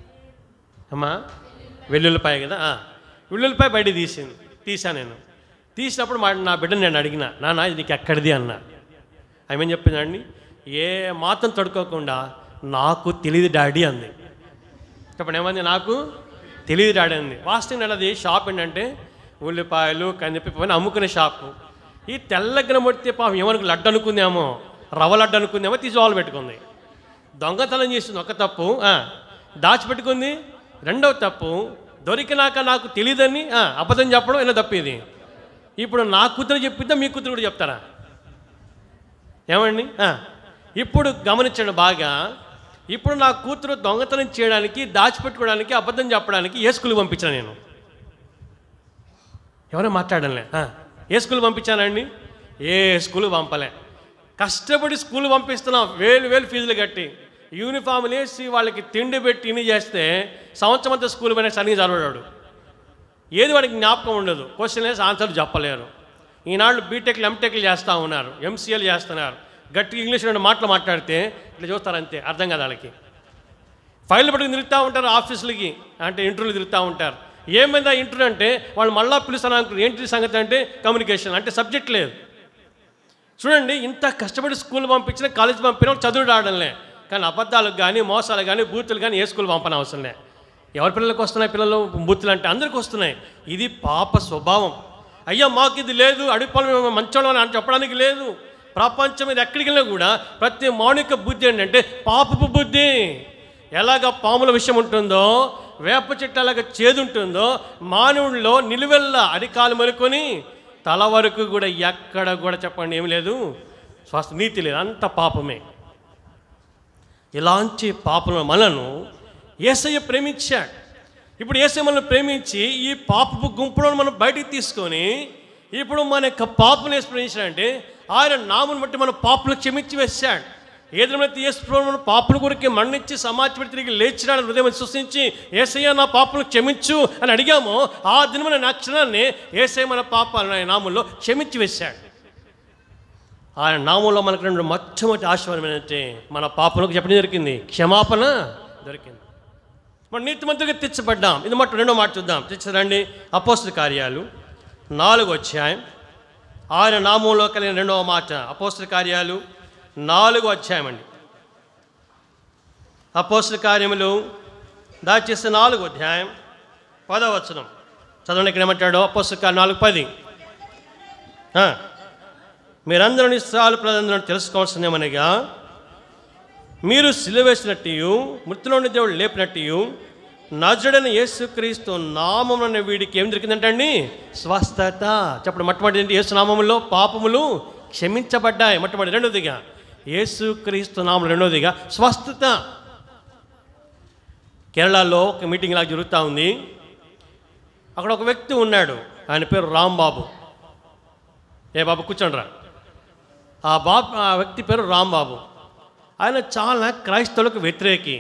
అమ్మా? వెల్లుల్లిపాయ కదా. వెల్లుల్లిపాయ బయటికి తీసింది. తీసా నేను. తీసినప్పుడు మా నా బిడ్డను నేను అడిగిన, నాన్న ఇది నీకు ఎక్కడిది అన్నా. ఆమె ఏం చెప్పిందండి, ఏ మాత్రం తడుకోకుండా నాకు తెలియదు డాడీ అంది. చెప్పండి ఏమంది, నాకు తెలియదు డాడీ అంది. వాస్తవం అది షాప్ ఏంటంటే ఉల్లిపాయలు కందిపప్పు అమ్ముకునే షాపు. ఈ తెల్లగిన మొడితే పాపం ఏమనుకు లడ్డు అనుకుందేమో, రవ్వ లడ్డు అనుకుందేమో, తీసి వాళ్ళు పెట్టుకుంది. దొంగతనం చేసింది ఒక తప్పు, దాచిపెట్టుకుంది రెండవ తప్పు, దొరికినాక నాకు తెలియదని అబద్ధం చెప్పడం ఎన్నో తప్పు ఇది. ఇప్పుడు నా కూతురు చెప్పిద్దా మీ కూతురు కూడా చెప్తారా? ఏమండి, ఇప్పుడు గమనించండి బాగా. ఇప్పుడు నా కూతురు దొంగతనం చేయడానికి, దాచిపెట్టుకోవడానికి, అబద్ధం చెప్పడానికి ఏ స్కూల్కి పంపించాను నేను? ఎవరైనా మాట్లాడలే. ఏ స్కూల్ పంపించానండి? ఏ స్కూల్ పంపలే. కష్టపడి స్కూల్ పంపిస్తున్నాం, వేలు వేలు ఫీజులు కట్టి, యూనిఫామ్లు వేసి వాళ్ళకి తిండి పెట్టి ఇన్ని చేస్తే సంవత్సరం అంతా స్కూల్ పోయినా సరిగ్గా చదవడాడు. ఏది వాడికి జ్ఞాపకం ఉండదు, క్వశ్చన్ వేసి ఆన్సర్లు చెప్పలేరు. ఈనాళ్ళు బీటెక్లు ఎంటెక్లు చేస్తూ ఉన్నారు, ఎంసీఏలు చేస్తున్నారు. గట్టిగా ఇంగ్లీష్ రెండు మాటలు మాట్లాడితే ఇట్లా చూస్తారు అంతే, అర్థం కాదు వాళ్ళకి. ఫైల్ పట్టుకుని తిరుగుతూ ఉంటారు ఆఫీసులకి, అంటే ఇంటర్వ్యూలు తిరుగుతూ ఉంటారు. ఏమైందా ఇంటర్వ్యూ అంటే వాళ్ళు మళ్ళీ పిలుస్తాను అనుకుంటారు. ఏంటి సంగతి అంటే కమ్యూనికేషన్, అంటే సబ్జెక్ట్ లేదు. చూడండి, ఇంత కష్టపడి స్కూల్ పంపించిన, కాలేజ్ పంపిన చదువు రావడంలే. కానీ అబద్ధాలకు కానీ, మోసాలు కానీ, బూతులు కానీ ఏ స్కూల్ పంపని అవసరం లే. ఎవరి పిల్లలకు వస్తున్నాయి పిల్లలు బూతులు అంటే? అందరికీ వస్తున్నాయి. ఇది పాప స్వభావం. అయ్యా మాకు ఇది లేదు, అడుగుపాలు మంచోళ్ళం అని చెప్పడానికి లేదు. ప్రపంచం మీద ఎక్కడికి వెళ్ళినా కూడా ప్రతి మౌలిక బుద్ధి ఏంటంటే పాపపు బుద్ధి. ఎలాగ పాముల విషయం ఉంటుందో, వేప చెట్టు ఎలాగ చేదు ఉంటుందో, మానవుడిలో నిలువెల్ల అరికాలు మొలుకొని తల వరకు కూడా ఎక్కడ కూడా చెప్పండి ఏమి లేదు, స్వస్థ నీతి లేదు, అంత పాపమే. ఇలాంటి పాపల మనను యేసయ్య ప్రేమించాడు. ఇప్పుడు యేసయ్య మనల్ని ప్రేమించి ఈ పాపపు గుంపులను మనం బయటికి తీసుకొని ఇప్పుడు మన యొక్క పాపను వేసి ప్రేమించాడంటే ఆయన నామును బట్టి మన పాపలు క్షమించి వేశాడు. ఏదైతే యేసు మన పాపల గురికి మరణించి సమాజపడి తిరిగి లేచినాడు, హృదయం సృష్టించి యేసయ్య నా పాపలు క్షమించు అని అడిగామో ఆ దినమైన నా క్షణాన్ని యేసయ్య మన పాపాలను ఆయన నామంలో క్షమించి వేశాడు. ఆయన నామంలో మనకు రెండు మొట్టమొదటి ఆశీర్వాదం ఏంటంటే మన పాపలకు చెప్పడం దొరికింది, క్షమాపణ దొరికింది. మనం నీతిమంతులుగా తెచ్చబడ్డాం. ఇది మట్టు రెండో మాట చూద్దాం. తెచ్చరండి అపోస్తల కార్యాలు నాలుగో అధ్యాయం, ఆయన నామంలో కలిగిన రెండవ మాట. అపోస్తల కార్యాలు నాలుగో అధ్యాయం అండి. అపోస్తల కార్యములు దయచేసి నాలుగో అధ్యాయం పదవ వచనం చదవండి. ఇక్కడ ఏమంటాడో అపోస్తల కార్యం నాలుగు పది. మీరందరూ నిస్సాలు ప్రజలందరూ తెలుసుకోవాల్సింది ఏమనగా, మీరు సిలువ వేసినట్టు మృతులోని దేవుడు లేపినట్టు నజరుడైన యేసుక్రీస్తు నామమున వీడికి ఏం దొరికిందంటండి? స్వస్థత. చెప్పండి. మొట్టమొదటి ఏంటి? యేసు నామములో పాపములు క్షమించబడ్డాయి. మొట్టమొదటి. రెండోదిగా యేసుక్రీస్తు నామం. రెండోదిగా స్వస్థత. కేరళలో ఒక మీటింగ్ ఇలా జరుగుతూ ఉంది. అక్కడ ఒక వ్యక్తి ఉన్నాడు, ఆయన పేరు రాంబాబు. ఏ బాబు కూర్చోండి రా. ఆ బాబు ఆ వ్యక్తి పేరు రాంబాబు. ఆయన చాలా క్రైస్తవులకు వ్యతిరేకి.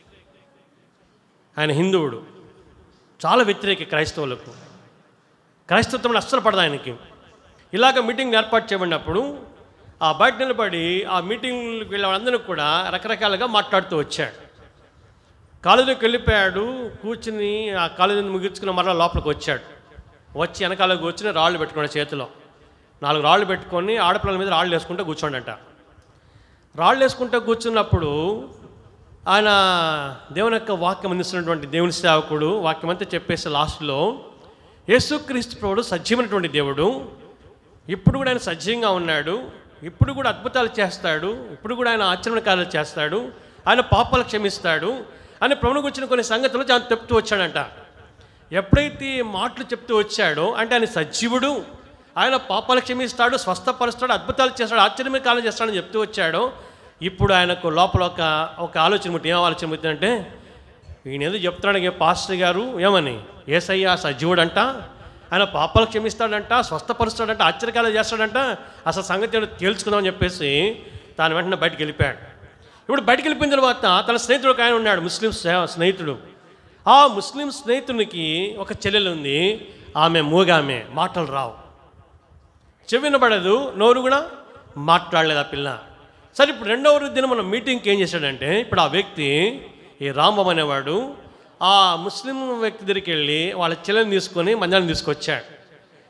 ఆయన హిందువుడు, చాలా వ్యతిరేకి క్రైస్తవులకు. క్రైస్తవం అస్సలు పడదు ఆయనకి. ఇలాగ మీటింగ్ ఏర్పాటు చేయబడినప్పుడు ఆ బయట నిలబడి ఆ మీటింగ్కి వెళ్ళే వాళ్ళందరినీ కూడా రకరకాలుగా మాట్లాడుతూ వచ్చాడు. కాలేజీకి వెళ్ళిపోయాడు, కూర్చుని ఆ కాలేజీని ముగించుకున్న మరలా లోపలికి వచ్చాడు. వచ్చి వెనకాల కూర్చుని రాళ్ళు పెట్టుకున్నాడు చేతిలో. నాలుగు రాళ్ళు పెట్టుకొని ఆడపిల్లల మీద రాళ్ళు వేసుకుంటూ కూర్చోండట. రాళ్ళు వేసుకుంటూ కూర్చున్నప్పుడు ఆయన దేవుని యొక్క వాక్యం అందిస్తున్నటువంటి దేవుని సేవకుడు వాక్యం అంతా చెప్పేసి లాస్ట్లో యేసుక్రీస్తు ప్రభువు సజీవమైనటువంటి దేవుడు, ఇప్పుడు కూడా ఆయన సజీవంగా ఉన్నాడు, ఇప్పుడు కూడా అద్భుతాలు చేస్తాడు, ఇప్పుడు కూడా ఆయన ఆచరణ కార్యాలు చేస్తాడు, ఆయన పాపాలు క్షమిస్తాడు అని ప్రభువుకు వచ్చిన కొన్ని సంగతులు చాలా చెప్తూ వచ్చాడంట. ఎప్పుడైతే ఈ మాటలు చెప్తూ వచ్చాడో అంటే ఆయన సజీవుడు, ఆయన పాపాలు క్షమిస్తాడు, స్వస్థపరుస్తాడు, అద్భుతాలు చేస్తాడు, ఆశ్చర్యమైన కాలం చేస్తాడని చెప్తూ వచ్చాడో ఇప్పుడు ఆయనకు లోపల ఒక ఒక ఆలోచన ముట్టి. ఏం ఆలోచన ముట్టిందంటే, ఈయన ఏదో చెప్తున్నాడు పాస్టర్ గారు ఏమని, యేసయ్య సజీవుడంట, ఆయన పాపాలు క్షమిస్తాడంట, స్వస్థపరుస్తాడంట, ఆశ్చర్యకాలు చేస్తాడంట, అసలు సంగతి ఏదో తేల్చుకుందామని చెప్పేసి తాను వెంటనే బయటికి వెళ్ళిపోయాడు. ఇప్పుడు బయటికి వెళ్ళిపోయిన తర్వాత తన స్నేహితుడు ఒక ఆయన ఉన్నాడు, ముస్లిం స్నేహితుడు. ఆ ముస్లిం స్నేహితునికి ఒక చెల్లెలు ఉంది, ఆమె మూగామె, మాటలు రావు, చెవి వినబడదు, నోరు కూడా మాట్లాడలేదు ఆ పిల్ల. సరే ఇప్పుడు రెండవ దినం మనం మీటింగ్కి ఏం చేశాడంటే, ఇప్పుడు ఆ వ్యక్తి ఈ రాంబాబు అనేవాడు ఆ ముస్లిం వ్యక్తి దగ్గరికి వెళ్ళి వాళ్ళ చెల్లెని తీసుకొని మందిరాన్ని తీసుకొచ్చాడు.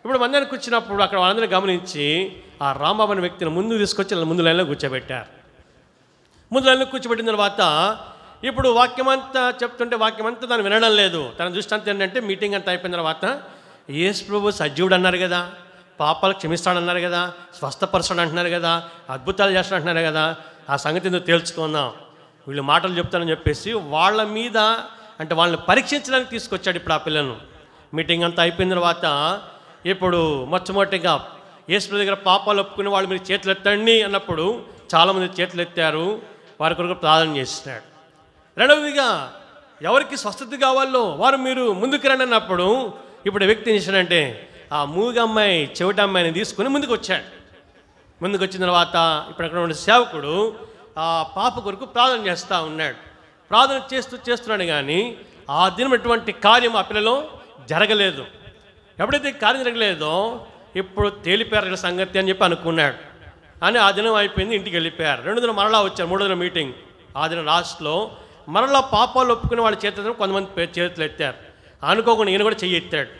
ఇప్పుడు మందిరానికి వచ్చినప్పుడు అక్కడ వాళ్ళందరినీ గమనించి ఆ రాంబాబు అనే వ్యక్తిని ముందు తీసుకొచ్చి ముందు లైన్లో కూర్చోబెట్టారు. ముందు లైన్లో కూర్చోబెట్టిన తర్వాత ఇప్పుడు వాక్యమంతా చెప్తుంటే వాక్యమంతా తను వినడం లేదు. తన దృష్టి అంతా ఏంటంటే మీటింగ్ అంతా అయిపోయిన తర్వాత యేసు ప్రభు సజీవుడు అన్నారు కదా, పాపాలు క్షమిస్తాడన్నారు కదా, స్వస్థపరచడం అంటున్నారు కదా, అద్భుతాలు చేస్తాడంటున్నారు కదా, ఆ సంగతి ఎందుకు తేల్చుకుందాం, వీళ్ళు మాటలు చెప్తానని చెప్పేసి వాళ్ళ మీద అంటే వాళ్ళని పరీక్షించడానికి తీసుకొచ్చాడు. ఇప్పుడు ఆ పిల్లలను మీటింగ్ అంతా అయిపోయిన తర్వాత ఇప్పుడు మొట్టమొదటిగా యేసు దగ్గర పాపాలు ఒప్పుకుని వాళ్ళు మీరు చేతులు ఎత్తండి అన్నప్పుడు చాలామంది చేతులు ఎత్తారు, వారి కొరకు ప్రార్థన చేస్తున్నాడు. రెండవదిగా ఎవరికి స్వస్థత కావాలో వారు మీరు ముందుకు రండి అన్నప్పుడు ఇప్పుడు వ్యక్తి ఏం చేశాడంటే ఆ మూగ అమ్మాయి చెవిటి అమ్మాయిని తీసుకుని ముందుకు వచ్చాడు. ముందుకు వచ్చిన తర్వాత ఇప్పుడు అక్కడ ఉన్న సేవకుడు ఆ పాప కొరకు ప్రార్థన చేస్తూ ఉన్నాడు. ప్రార్థన చేస్తూ చేస్తున్నాడు కానీ ఆ దినం ఎటువంటి కార్యం ఆ పిల్లలో జరగలేదు. ఎప్పుడైతే కార్యం జరగలేదో ఇప్పుడు తేలిపోయారు సంగతి అని చెప్పి అనుకున్నాడు. అని ఆ దినం అయిపోయింది, ఇంటికి వెళ్ళిపోయారు. రెండు దినం మరలా వచ్చారు, మూడో దిన మీటింగ్. ఆ దినం లాస్ట్లో మరలా పాపాలు ఒప్పుకుని వాళ్ళ చేతులు కొంతమంది చేతులు ఎత్తారు. అనుకోకుండా ఈయన కూడా చెయ్యి ఎత్తాడు.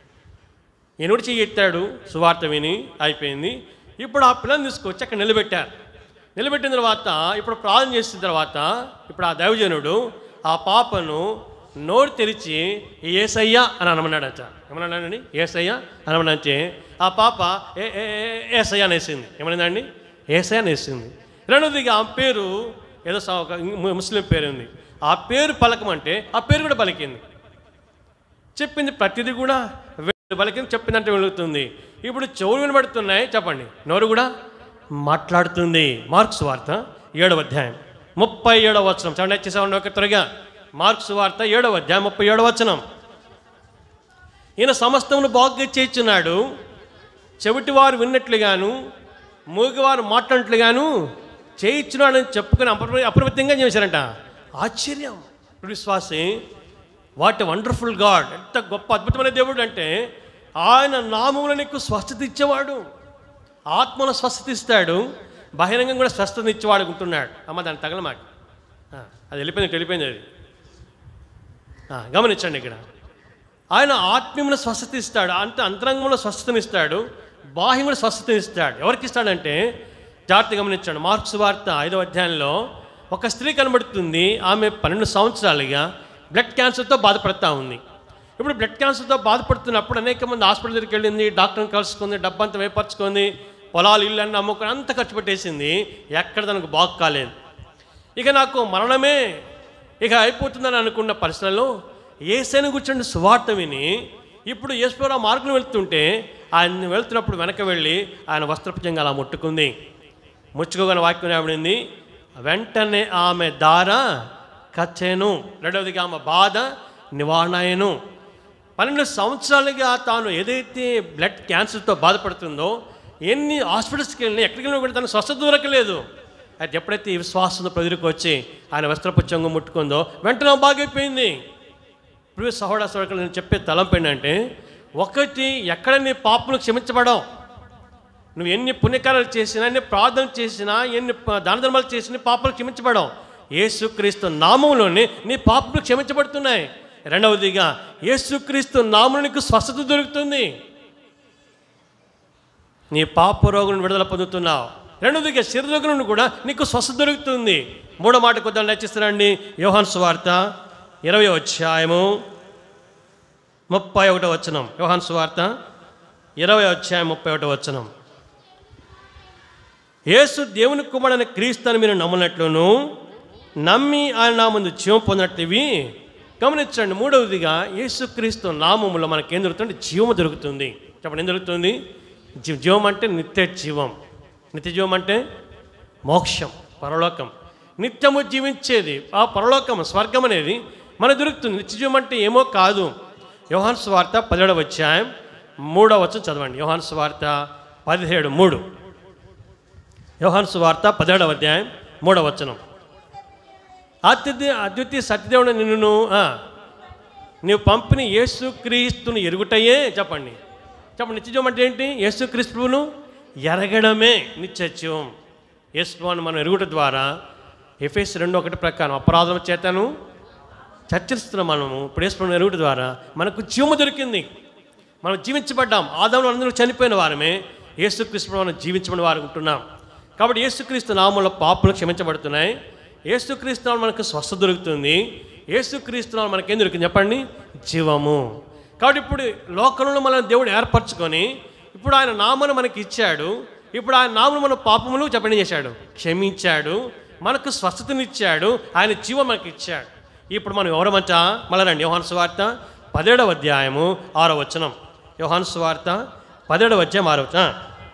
ఈయన కూడా చెయ్యి ఎత్తాడు సువార్త విని అయిపోయింది. ఇప్పుడు ఆ పిల్లని తీసుకొచ్చి అక్కడ నిలబెట్టారు. నిలబెట్టిన తర్వాత ఇప్పుడు ప్రార్థన చేసిన తర్వాత ఇప్పుడు ఆ దైవజనుడు ఆ పాపను నోరు తెరిచి ఏసయ్యా అని అనమన్నాడట. ఏమన్నాడండి? ఏసయ్యా అనమనంటే ఆ పాప ఏ ఏసయ్యా అనేసింది. ఏమన్నదండి? ఏసయ్యా అనేసింది. రెండోదిగా ఆ పేరు ఏదో ముస్లిం పేరు ఉంది, ఆ పేరు పలకమంటే ఆ పేరు కూడా పలికింది. చెప్పింది ప్రతిదీ కూడా పలికింది, చెప్పిందంటే వెలుగుతుంది. ఇప్పుడు చెవులు వినబడుతున్నాయి, చెప్పండి, నోరు కూడా మాట్లాడుతుంది. మార్క్స్ వార్త ఏడవ అధ్యాయం ముప్పై ఏడవ వచనం చండి వచ్చేసామండి ఒక త్వరగా. మార్క్స్ వార్త ఏడవ అధ్యాయం ముప్పై ఏడవ వచనం. ఈయన సమస్తమును బాగుగా చేయించున్నాడు, చెవిటి వారు విన్నట్లుగాను మూగవారు మాట్లాడినట్లుగాను చేయించున్నాడని చెప్పుకొని అప్ర అప్రమత్తంగా చేశారంట. ఆశ్చర్యం విశ్వాసి, వాట్ వండర్ఫుల్ గాడ్, ఎంత గొప్ప అద్భుతమైన దేవుడు అంటే ఆయన నామములో నీకు స్వస్థత ఇచ్చేవాడు, ఆత్మలో స్వస్థత ఇస్తాడు, బహిరంగం కూడా స్వస్థత ఇచ్చేవాడు ఉంటున్నాడు. అమ్మ దాన్ని తగల మాకు అది వెళ్ళిపోయింది వెళ్ళిపోయింది అది గమనించండి. ఇక్కడ ఆయన ఆత్మీయంలో స్వస్థత ఇస్తాడు, అంత అంతరంగంలో స్వస్థతని ఇస్తాడు, బాహ్యం కూడా స్వస్థత ఇస్తాడు. ఎవరికి ఇస్తాడంటే జాగ్రత్త గమనించండి. మార్క్స్ వార్త ఐదవ అధ్యాయంలో ఒక స్త్రీ కనబడుతుంది. ఆమె పన్నెండు సంవత్సరాలుగా బ్లడ్ క్యాన్సర్తో బాధపడుతూ ఉంది. ఇప్పుడు బ్లడ్ క్యాన్సర్తో బాధపడుతున్నప్పుడు అనేక మంది హాస్పిటల్ దగ్గరికి వెళ్ళింది, డాక్టర్ని కలుసుకుంది, డబ్బంతా వేపర్చుకుంది, పొలాలు ఇల్లు అన్నీ అమ్ముకొని అంత ఖర్చు పెట్టేసింది, ఎక్కడ తనకు బాగు కాలేదు. ఇక నాకు మరణమే ఇక అయిపోతుందని అనుకున్న పరిస్థితుల్లో యేసుని కూర్చొని సువార్త విని ఇప్పుడు యేసుప్రభు ఆ మార్గంలో వెళ్తుంటే ఆయన వెళ్తున్నప్పుడు వెనక వెళ్ళి ఆయన వస్త్రపుజంగా అలా ముట్టుకుంది. ముచ్చుకోగానే వాక్యం ఆవిడింది, వెంటనే ఆమె దార కచ్చేను. రెండవదిగా ఆమె బాధ నివారణ అయ్యెను. పన్నెండు సంవత్సరాలుగా తాను ఏదైతే బ్లడ్ క్యాన్సర్తో బాధపడుతుందో ఎన్ని హాస్పిటల్స్కి వెళ్ళినా ఎక్కడికి వెళ్ళినా కూడా తను స్వస్థత దొరకలేదు. అయితే ఎప్పుడైతే ఈ విశ్వాసంతో ప్రజలకు వచ్చి ఆయన వస్త్రపుచ్చంగా ముట్టుకుందో వెంటనే బాగైపోయింది. ఇప్పుడు సహోదర సహోదరులు నేను చెప్పే తలంపు ఏంటంటే, ఒకటి ఎక్కడ నీ పాపలు క్షమించబడవు, నువ్వు ఎన్ని పుణ్యకార్యాలు చేసినా, ఎన్ని ప్రార్థన చేసినా, ఎన్ని దాన ధర్మాలు చేసినా పాపాలు క్షమించబడవు. యేసుక్రీస్తు నామంలోనే నీ పాపలు క్షమించబడుతున్నాయి. రెండవదిగా యేసుక్రీస్తు నామంలో నీకు స్వస్థత దొరుకుతుంది, నీ పాప రోగులను విడుదల పొందుతున్నావు. రెండవదిగా శరీరోగుల నుండి కూడా నీకు స్వస్థత దొరుకుతుంది. మూడో మాట కొద్దిగా నచ్చిస్తానండి. యోహాను సువార్త ఇరవై అధ్యాయము ముప్పై ఒకటో వచనం. యోహాను సువార్త ఇరవై అధ్యాయం ముప్పై ఒకటో వచనం. యేసు దేవుని కుమారుడైన క్రీస్తు అని మీరు నమ్మినట్లును నమ్మి ఆయన నా ముందు జీవం పొందినట్లువి. గమనించండి. మూడవదిగా యేసుక్రీస్తు నామములో మనకేం దొరుకుతుంది? జీవము దొరుకుతుంది. చెప్పండి, ఏం దొరుకుతుంది? జీవం అంటే నిత్య జీవం. నిత్య జీవం అంటే మోక్షం, పరలోకం, నిత్యము జీవించేది. ఆ పరలోకం, స్వర్గం అనేది మనకు దొరుకుతుంది. నిత్య జీవం అంటే ఏమో కాదు. యోహాను సువార్త పదిహేడవ అధ్యాయం మూడవ వచనం చదవండి. యోహాను సువార్త పదిహేడు మూడు. యోహాను సువార్త పదిహేడవ అధ్యాయం మూడవ వచనం. అత్యధి అద్వితీయ సత్యదేవుడు నిన్ను నీవు పంపిన యేసుక్రీస్తును ఎరుగుటయే. చెప్పండి చెప్పండి నిత్యజీవం అంటే ఏంటి? యేసుక్రీస్తును ఎరగడమే నిత్యజీవం. యేసుని మనం ఎరుగుట ద్వారా ఎఫెస్ రెండు ఒకటి ప్రకారం అపరాధం చేతను చర్చిస్తున్నాం మనము. ఇప్పుడు యేసుని ఎరుగుట ద్వారా మనకు జీవము దొరికింది. మనం జీవించబడ్డాం. ఆదాములో అందరూ చనిపోయిన వారమే, యేసుక్రీస్తు మనం జీవించబడిన వారు ఉంటున్నాం. కాబట్టి యేసుక్రీస్తు నామంలో పాపలు క్షమించబడుతున్నాయి. యేసుక్రీస్తు నామములో మనకు స్వస్థత దొరుకుతుంది. యేసుక్రీస్తు నామములో మనకేం దొరికింది చెప్పండి? జీవము. కాబట్టి ఇప్పుడు లోకంలో మనం దేవుడు ఏర్పరచుకొని ఇప్పుడు ఆయన నామను మనకి ఇచ్చాడు. ఇప్పుడు ఆయన నామను మన పాపములు చెప్పండి చేశాడు, క్షమించాడు, మనకు స్వస్థతనిచ్చాడు, ఆయన జీవం మనకి ఇచ్చాడు. ఇప్పుడు మనం ఎవరమంట? మళ్ళీ రండి, యోహాను సువార్త పదిహేడవ అధ్యాయము ఆరో వచనం. యోహాను సువార్త పదిహేడవ అధ్యాయం ఆరో వచనం.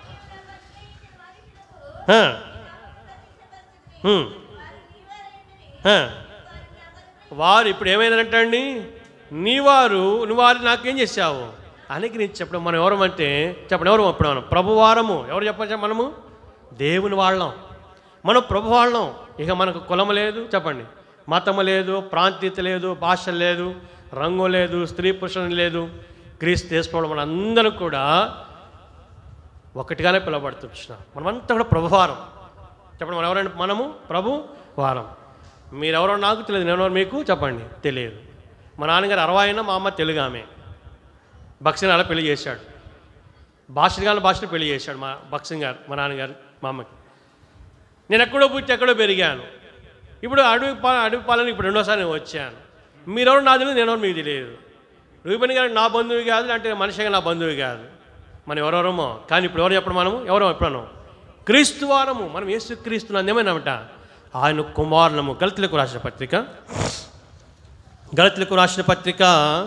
వారు ఇప్పుడు ఏమైందంటే అండి, నీవారు నువ్వు వారు నాకేం చేశావు అనేది నేను చెప్పడం. మనం ఎవరమంటే చెప్పండి, ఎవరు అప్పుడు మనం ప్రభువారము. ఎవరు చెప్పచ్చు? మనము దేవుని వాళ్ళం, మనం ప్రభు వాళ్ళం. ఇక మనకు కులం లేదు చెప్పండి, మతము లేదు, ప్రాంతీయత లేదు, భాష లేదు, రంగు లేదు, స్త్రీ పురుషుని లేదు. క్రీస్తు చేసుకోవడం మన అందరూ కూడా ఒకటిగానే పిలువబడుతున్నాం. మనమంతా కూడా ప్రభువారం. చెప్పండి, మనం ఎవరంటే మనము ప్రభు వారం. మీరెవరో నాకు తెలియదు, నేను ఎవరో మీకు చెప్పండి తెలియదు. మా నాన్నగారు అరవై అయినా మా అమ్మ తెలుగు ఆమె. భక్సింగ్ అలా పెళ్లి చేశాడు, భాషలు గారి భాషను పెళ్లి చేశాడు మా భక్సింగ్ గారు, మా నాన్నగారు మా అమ్మకి. నేను ఎక్కడో పుట్టి ఎక్కడో పెరిగాను. ఇప్పుడు అడవి పా అడవి పాలన ఇప్పుడు రెండోసారి నేను వచ్చాను. మీరెవరు నా తెలియదు, నేనెవరు మీకు తెలియదు. రూపని గారు నా బంధువు కాదు, అంటే మనిషిగా నా బంధువు కాదు. మనం ఎవరెవరమో. కానీ ఇప్పుడు ఎవరు చెప్పడం? మనము ఎవరో ఎప్పుడనో క్రీస్తు వారము. మనం యేసు క్రీస్తు ఏమైనామట? ఆయన కుమారులము. గలతీలకు రాసిన పత్రిక, గలతీలకు రాసిన పత్రిక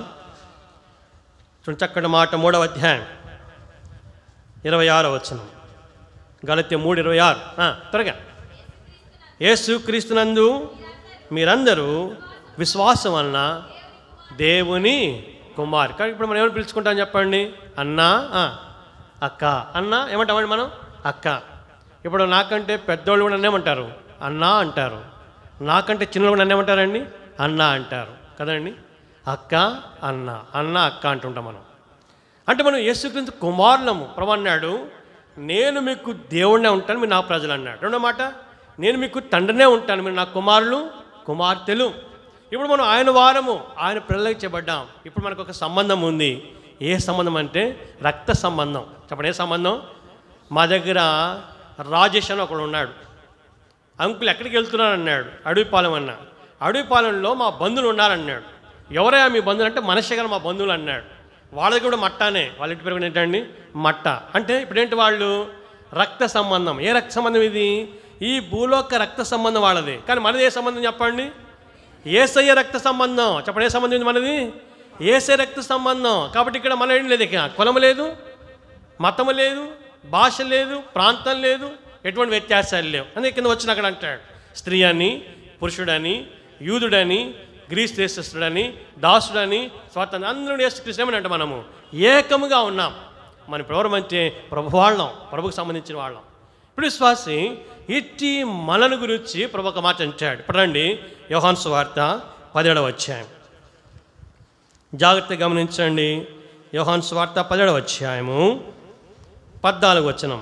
చక్కటి మాట, మూడవ అధ్యాయం ఇరవై ఆరో వచనం. గలతీ మూడు ఇరవై ఆరు. త్వరగా. యేసు క్రీస్తునందు మీరందరూ విశ్వాసం వలన దేవుని కుమార్. కానీ ఇప్పుడు మనం ఏమైనా పిలుచుకుంటాం చెప్పండి? అన్నా, అక్క. అన్న ఏమంటామండి మనం? అక్క. ఇప్పుడు నాకంటే పెద్దోళ్ళు కూడా నన్నేమంటారు? అన్నా అంటారు. నాకంటే చిన్నోళ్ళు కూడా నన్నేమంటారండి? అన్న అంటారు కదండి. అక్క, అన్న, అన్న, అక్క అంటుంటాం మనం. అంటే మనం యేసుక్రీస్తు కుమారులము. ప్రభు అన్నాడు, నేను మీకు దేవుడినే ఉంటాను, మీరు నా ప్రజలు అన్నాడు. రెండో మాట, నేను మీకు తండ్రినే ఉంటాను, మీరు నా కుమారులు కుమార్తెలు. ఇప్పుడు మనం ఆయన వారము, ఆయన పిల్లలకి చేయబడ్డాం. ఇప్పుడు మనకు ఒక సంబంధం ఉంది. ఏ సంబంధం అంటే రక్త సంబంధం. చెప్పండి, ఏ సంబంధం? మా దగ్గర రాజేష్ అని ఒకడు ఉన్నాడు. అంకుల్ ఎక్కడికి వెళ్తున్నాడు అన్నాడు. అడవిపాలెం అన్నా. అడవిపాలెంలో మా బంధువులు ఉన్నారన్నాడు. ఎవరైనా మీ బంధువులు అంటే మనిషి గారు మా బంధువులు అన్నాడు. వాళ్ళకి కూడా మట్టానే, వాళ్ళ ఇంటి పేరు ఏంటండి? మట్ట. అంటే ఇప్పుడేంటి వాళ్ళు? రక్త సంబంధం. ఏ రక్త సంబంధం ఇది? ఈ భూలోక రక్త సంబంధం వాళ్ళది. కానీ మనది ఏ సంబంధం చెప్పండి? యేసయ్య రక్త సంబంధం. చెప్పండి, ఏ సంబంధం ఇది మనది? యేసయ్య రక్త సంబంధం. కాబట్టి ఇక్కడ మన ఏం లేదు, ఇక కులము లేదు, మతము లేదు, భాష లేదు, ప్రాంతం లేదు, ఎటువంటి వ్యత్యాసాలు లేవు. అందుకే కింద వచ్చిన అక్కడ అంటాడు, స్త్రీ అని, పురుషుడని, యూదుడని, గ్రీస్ దేశస్తుడని, దాసుడని, స్వాతంత్ర అందరూ యేసుక్రీస్తు ఏమని అంటే మనము ఏకముగా ఉన్నాం. మన ఇప్పుడు ఎవరమంటే ప్రభు వాళ్ళం, ప్రభుకు సంబంధించిన వాళ్ళం. ఇప్పుడు విశ్వాసి ఇట్టి మనను గురించి ప్రభు ఒక మాట అంటాడు. ఇప్పుడు రండి, యోహాను సువార్త పదిహేడవ అధ్యాయం జాగ్రత్తగా గమనించండి. యోహాను సువార్త పదిహేడవ అధ్యాయము పద్నాలుగు వచనం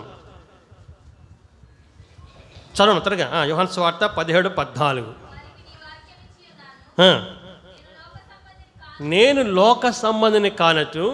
చదవను త్వరగా. యోహాను సువార్త పదిహేడు పద్నాలుగు. నేను లోక సంబంధిని కానట్టు.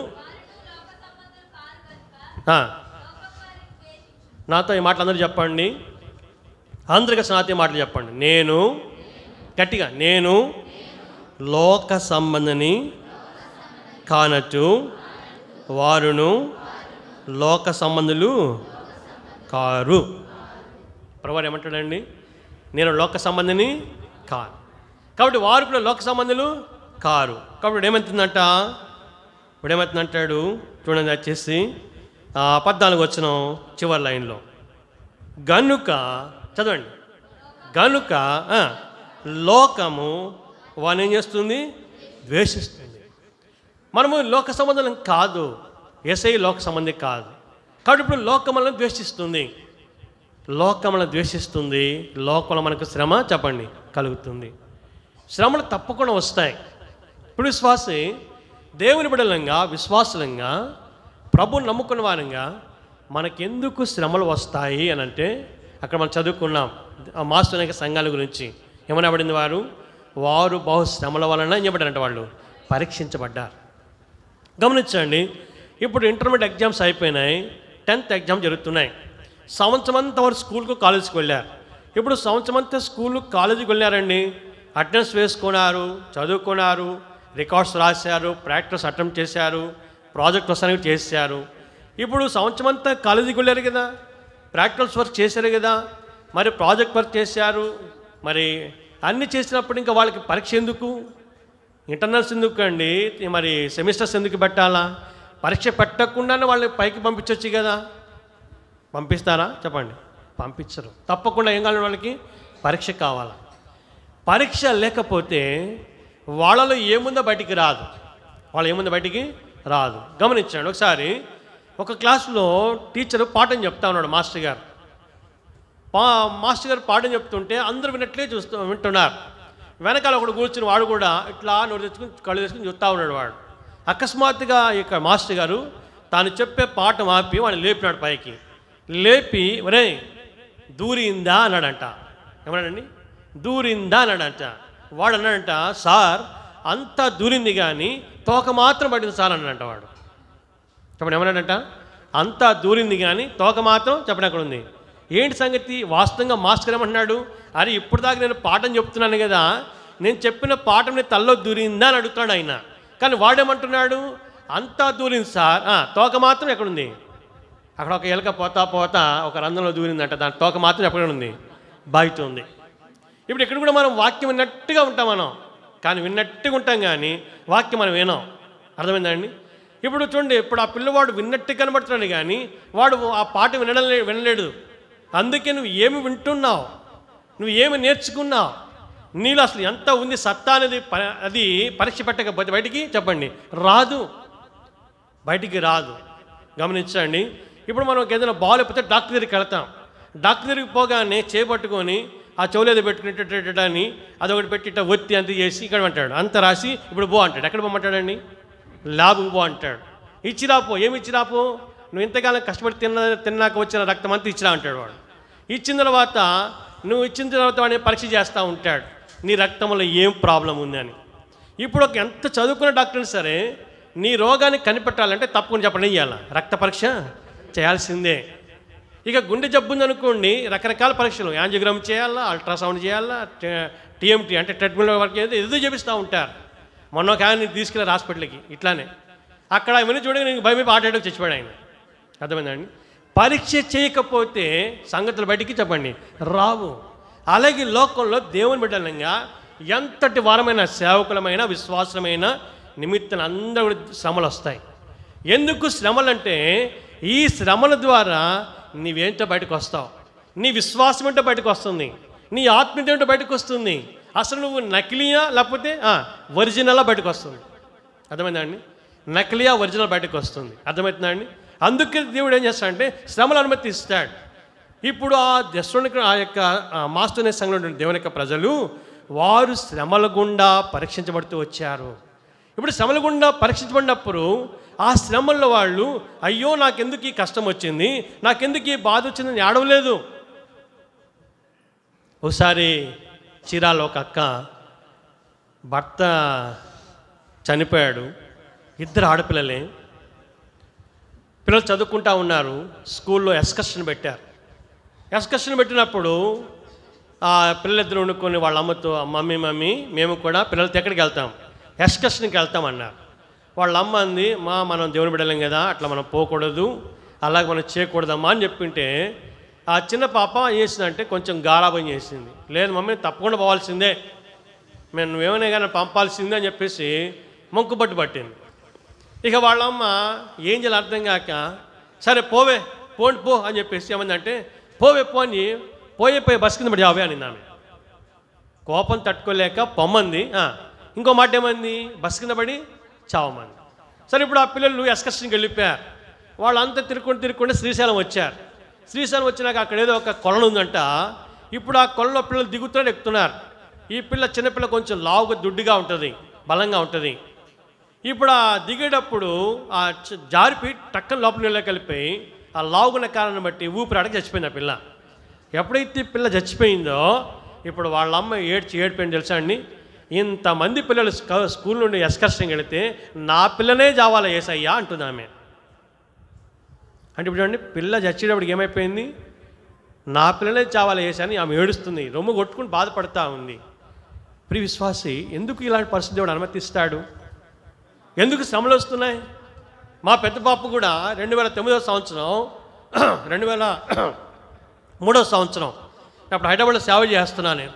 నాతో ఈ మాటలు అందరూ చెప్పండి, అందరికీ నాతో ఈ మాటలు చెప్పండి. నేను గట్టిగా, నేను లోక సంబంధిని కానట్టు వారును లోక సంబంధులు కారు. ప్రభువు ఏమంటాడండి? నేను లోక సంబంధిని కాను, కాబట్టి వారు కూడా లోక సంబంధులు కారు. కాబట్టి ఏమవుతుందంట? ఇప్పుడు ఏమవుతుందంటాడు చూడండి, వచ్చేసి పద్నాలుగు వచ్చిన చివరి లైన్లో, గనుక చదవండి, గనుక లోకము వాని ఏం చేస్తుంది? ద్వేషిస్తుంది. మనము లోక సంబంధం కాదు, యేసయ్య లోక సంబంధి కాదు. కాబట్టి ఇప్పుడు లోకములను ద్వేషిస్తుంది, లోకములను ద్వేషిస్తుంది. లోకంలో మనకు శ్రమ చెప్పండి కలుగుతుంది. శ్రమలు తప్పకుండా వస్తాయి. ఇప్పుడు విశ్వాసి దేవుని బిడ్డలంగా, విశ్వాసులంగా, ప్రభుని నమ్ముకున్న వారంగా మనకెందుకు శ్రమలు వస్తాయి అని అంటే, అక్కడ మనం చదువుకున్నాం మాస్తునిక సంఘాల గురించి. ఏమనబడింది? వారు వారు బహు శ్రమల వలన ఏం చెప్పారంటే వాళ్ళు పరీక్షించబడ్డారు. గమనించండి, ఇప్పుడు ఇంటర్మీడియట్ ఎగ్జామ్స్ అయిపోయినాయి, టెన్త్ ఎగ్జామ్ జరుగుతున్నాయి. సంవత్సరం అంతా వారు స్కూల్కు కాలేజీకి వెళ్ళారు. ఇప్పుడు సంవత్సరం అంతా స్కూల్ కాలేజీకి వెళ్ళారండి, అటెండెన్స్ వేసుకున్నారు, చదువుకున్నారు, రికార్డ్స్ రాశారు, ప్రాక్టీస్ అటెంప్ట్ చేశారు, ప్రాజెక్ట్ వస్తానికి చేశారు. ఇప్పుడు సంవత్సరం అంతా కాలేజీకి వెళ్ళారు కదా, ప్రాక్టికల్స్ వర్క్ చేశారు కదా, మరి ప్రాజెక్ట్ వర్క్ చేశారు, మరి అన్నీ చేసినప్పుడు ఇంకా వాళ్ళకి పరీక్ష ఎందుకు, ఇంటర్నల్స్ ఎందుకు అండి, మరి సెమిస్టర్స్ ఎందుకు పెట్టాలా? పరీక్ష పెట్టకుండానే వాళ్ళని పైకి పంపించవచ్చు కదా. పంపిస్తారా చెప్పండి? పంపించరు. తప్పకుండా ఏం కావాలి వాళ్ళకి? పరీక్ష కావాలా. పరీక్ష లేకపోతే వాళ్ళలో ఏముందో బయటికి రాదు, వాళ్ళు ఏముందో బయటికి రాదు. గమనించండి, ఒకసారి ఒక క్లాసులో టీచరు పాఠం చెప్తా ఉన్నాడు, మాస్టర్ గారు పా మాస్టర్ గారు పాఠం చెప్తుంటే అందరూ వినట్లే చూస్తూ వింటున్నారు. వెనకాల ఒకడు కూర్చుని వాడు కూడా ఇట్లా నోరు తెచ్చుకుని కళ్ళు తెచ్చుకుని చూస్తూ ఉన్నాడు. వాడు అకస్మాత్తుగా ఇక మాస్టర్ గారు తాను చెప్పే పాఠం ఆపి వాడిని లేపినాడు పైకి. లేపి ఒరే దూరిందా అన్నాడంట. ఏమన్నాడండి? దూరిందా అన్నాడంట. వాడు అన్నాడంట, సార్ అంతా దూరింది కానీ తోక మాత్రం పడింది సార్ అన్నాడంట వాడు. చెప్పండి ఏమన్నాడంట? అంతా దూరింది కానీ తోక మాత్రం చెప్పండి అక్కడ ఉంది. ఏంటి సంగతి? వాస్తవంగా మాస్టర్ ఏమంటున్నాడు, అరే ఇప్పుడు దాకా నేను పాఠం చెప్తున్నాను కదా, నేను చెప్పిన పాఠం నీ తల్లో దూరిందా అని అడుగుతున్నాడు ఆయన. కానీ వాడేమంటున్నాడు, అంతా దూరింది సార్, తోక మాత్రం ఎక్కడుంది? అక్కడ ఒక ఎలక పోతా పోతా ఒక రంధ్రంలో దూరిందంట, దాని తోక మాత్రం ఎక్కడ ఉంది? బయట ఉంది. ఇప్పుడు ఇక్కడ కూడా మనం వాక్యం విన్నట్టుగా ఉంటాం మనం, కానీ విన్నట్టుగా ఉంటాం కానీ వాక్యం మనం వినాం. అర్థమైందండి? ఇప్పుడు చూడండి, ఇప్పుడు ఆ పిల్లవాడు విన్నట్టు కనబడుతున్నాడు కానీ వాడు ఆ పాట వినడం వినలేడు. అందుకే నువ్వు ఏమి వింటున్నావు, నువ్వు ఏమి నేర్చుకున్నావు, నీలో అసలు ఎంత ఉంది సత్తా అనేది అది పరీక్ష పెట్టకపోతే బయటికి చెప్పండి రాదు, బయటికి రాదు. గమనించండి, ఇప్పుడు మనం ఏదైనా బాగాలేకపోతే డాక్టర్ దగ్గరికి వెళ్తాం. డాక్టర్ దగ్గరికి పోగానే చేపట్టుకొని ఆ చెవులేదో పెట్టుకునేటని అదొకటి పెట్టి ఇట్లా ఒత్తి అంత చేసి ఇక్కడ అంటాడు, అంత రాసి ఇప్పుడు బో అంటాడు. ఎక్కడ పోమంటాడండి? ల్యాబ్కి పో అంటాడు. ఇచ్చిరాపో. ఏమి ఇచ్చిరాపో? నువ్వు ఇంతకాలం కష్టపడి తిన్న తిన్నాక వచ్చిన రక్తం అంతా ఇచ్చిరా అంటాడు వాడు. ఇచ్చిన తర్వాత నువ్వు ఇచ్చిన తర్వాత వాడిని పరీక్ష చేస్తూ ఉంటాడు, నీ రక్తంలో ఏం ప్రాబ్లం ఉంది అని. ఇప్పుడు ఒక ఎంత చదువుకున్న డాక్టర్ని సరే నీ రోగాన్ని కనిపెట్టాలంటే తప్పకుండా చెప్పండి ఇవ్వాలా, రక్త పరీక్ష చేయాల్సిందే. ఇక గుండె జబ్బు ఉందనుకోండి, రకరకాల పరీక్షలు, యాంజియోగ్రామ్ చేయాలా, అల్ట్రాసౌండ్ చేయాలా, టీఎంటీ అంటే ట్రీట్మెంట్ వర్క్ ఏదో ఏదో చేపిస్తూ ఉంటారు. మొన్న ఒక ఆయన తీసుకెళ్ళారు హాస్పిటల్కి, ఇట్లానే అక్కడ ఇవన్నీ చూడగా నేను భయమే హార్ట్ అటాక్ చచ్చిపోయాడు ఆయన. అర్థమైందండి? పరీక్ష చేయకపోతే సంగతులు బయటికి చెప్పండి రావు. అలాగే లోకంలో దేవుని బిడ్డలంగా ఎంతటి వారమైన సేవకులమైన విశ్వాసమైన నిమిత్తం అందరూ శ్రమలు వస్తాయి. ఎందుకు శ్రమలు అంటే ఈ శ్రమల ద్వారా నీవేంటో బయటకు వస్తావు, నీ విశ్వాసం ఏంటో బయటకు వస్తుంది, నీ ఆత్మీయత ఏంటో బయటకు వస్తుంది. అసలు నువ్వు నకిలీయా లేకపోతే ఒరిజినలా బయటకు వస్తుంది. అర్థమైందా అండి? నకిలీయా ఒరిజినల్ బయటకు వస్తుంది. అర్థమవుతుందా అండి? అందుకే దేవుడు ఏం చేస్తాడంటే శ్రమలు అనుమతి ఇస్తాడు. ఇప్పుడు ఆ దశలోనికి ఆ యొక్క మాస్టర్ అనే సంఘంలో దేవుని యొక్క ప్రజలు వారు శ్రమల గుండా పరీక్షించబడుతూ వచ్చారు. ఇప్పుడు శ్రమల గుండా పరీక్షించబడినప్పుడు ఆ శ్రమల్లో వాళ్ళు అయ్యో నాకెందుకు ఈ కష్టం వచ్చింది, నాకెందుకు ఈ బాధ వచ్చిందని ఏడవలేదు. ఒకసారి చీరాలో ఒక అక్క భర్త చనిపోయాడు, ఇద్దరు ఆడపిల్లలే, పిల్లలు చదువుకుంటూ ఉన్నారు. స్కూల్లో ఎక్స్కర్షన్ పెట్టారు. ఎక్స్కర్షన్ పెట్టినప్పుడు ఆ పిల్లలిద్దరు వండుకొని వాళ్ళ అమ్మతో మమ్మీ మమ్మీ మేము కూడా పిల్లలతో ఎక్కడికి వెళ్తాం, ఎక్స్కర్షన్కి వెళ్తామన్నారు. వాళ్ళ అమ్మ అంది, మా మనం దేవుని బిడ్డలేం కదా, అట్లా మనం పోకూడదు, అలాగే మనం చేయకూడదమ్మా అని చెప్పింటే ఆ చిన్న పాప ఏం చేసిందంటే కొంచెం గారాబం చేసింది. లేదు మమ్మీ తప్పకుండా పోవాల్సిందే, మేము నువ్వేమైనా కానీ పంపాల్సిందే అని చెప్పేసి మొక్కుబట్టు పట్టింది. ఇక వాళ్ళమ్మ ఏం చేయాలి అర్థం కాక సరే పోవే పోండి పో అని చెప్పేసి ఏమందంటే పోవే పో అని పోయే పోయే బస్ కింద పడి అవే అని ఆమె కోపం తట్టుకోలేక పొమ్మంది. ఇంకో మాట ఏమంది, బస్ కింద పడి చావమంది. సరే ఇప్పుడు ఆ పిల్లలు ఎక్స్కర్షన్కి వెళ్ళిపోయారు. వాళ్ళంతా తిరుక్కుంటూ తిరుక్కుంటే శ్రీశైలం వచ్చారు. శ్రీశైలం వచ్చినాక అక్కడ ఏదో ఒక కొలను ఉందంట. ఇప్పుడు ఆ కొలలో పిల్లలు దిగుతున్నారు, ఎక్కుతున్నారు. ఈ పిల్ల చిన్నపిల్ల కొంచెం లావుగా దుడ్డుగా ఉంటుంది, బలంగా ఉంటుంది. ఇప్పుడు ఆ దిగేటప్పుడు ఆ జారిపి టక్కన లోపల నీళ్ళకి వెళ్ళిపోయి ఆ లావుగున్న కారణం బట్టి ఊపిరాడకి చచ్చిపోయింది ఆ పిల్ల. ఎప్పుడైతే పిల్ల చచ్చిపోయిందో ఇప్పుడు వాళ్ళ అమ్మ ఏడ్చి ఏడిపోయింది తెలుసా అండి. ఇంతమంది పిల్లలు స్కూల్ నుండి ఎక్స్కర్షన్కి వెళితే నా పిల్లనే జావాలా ఏసయ్యా అంటుంది ఆమె. అంటే ఇప్పుడు చూడండి, పిల్ల చచ్చేటప్పటికి ఏమైపోయింది? నా పిల్లలే చావాలి వేసాని ఆమె ఏడుస్తుంది, రొమ్ము కొట్టుకుని బాధపడతా ఉంది. ప్రియ విశ్వాసి, ఎందుకు ఇలాంటి పరిస్థితి దేవుడు అనుమతిస్తాడు? ఎందుకు శ్రమలు వస్తున్నాయి? మా పెద్ద పాప కూడా రెండు వేల తొమ్మిదవ సంవత్సరం రెండు వేల మూడవ సంవత్సరం అప్పుడు హైదరాబాద్లో సేవ చేస్తున్నాను నేను.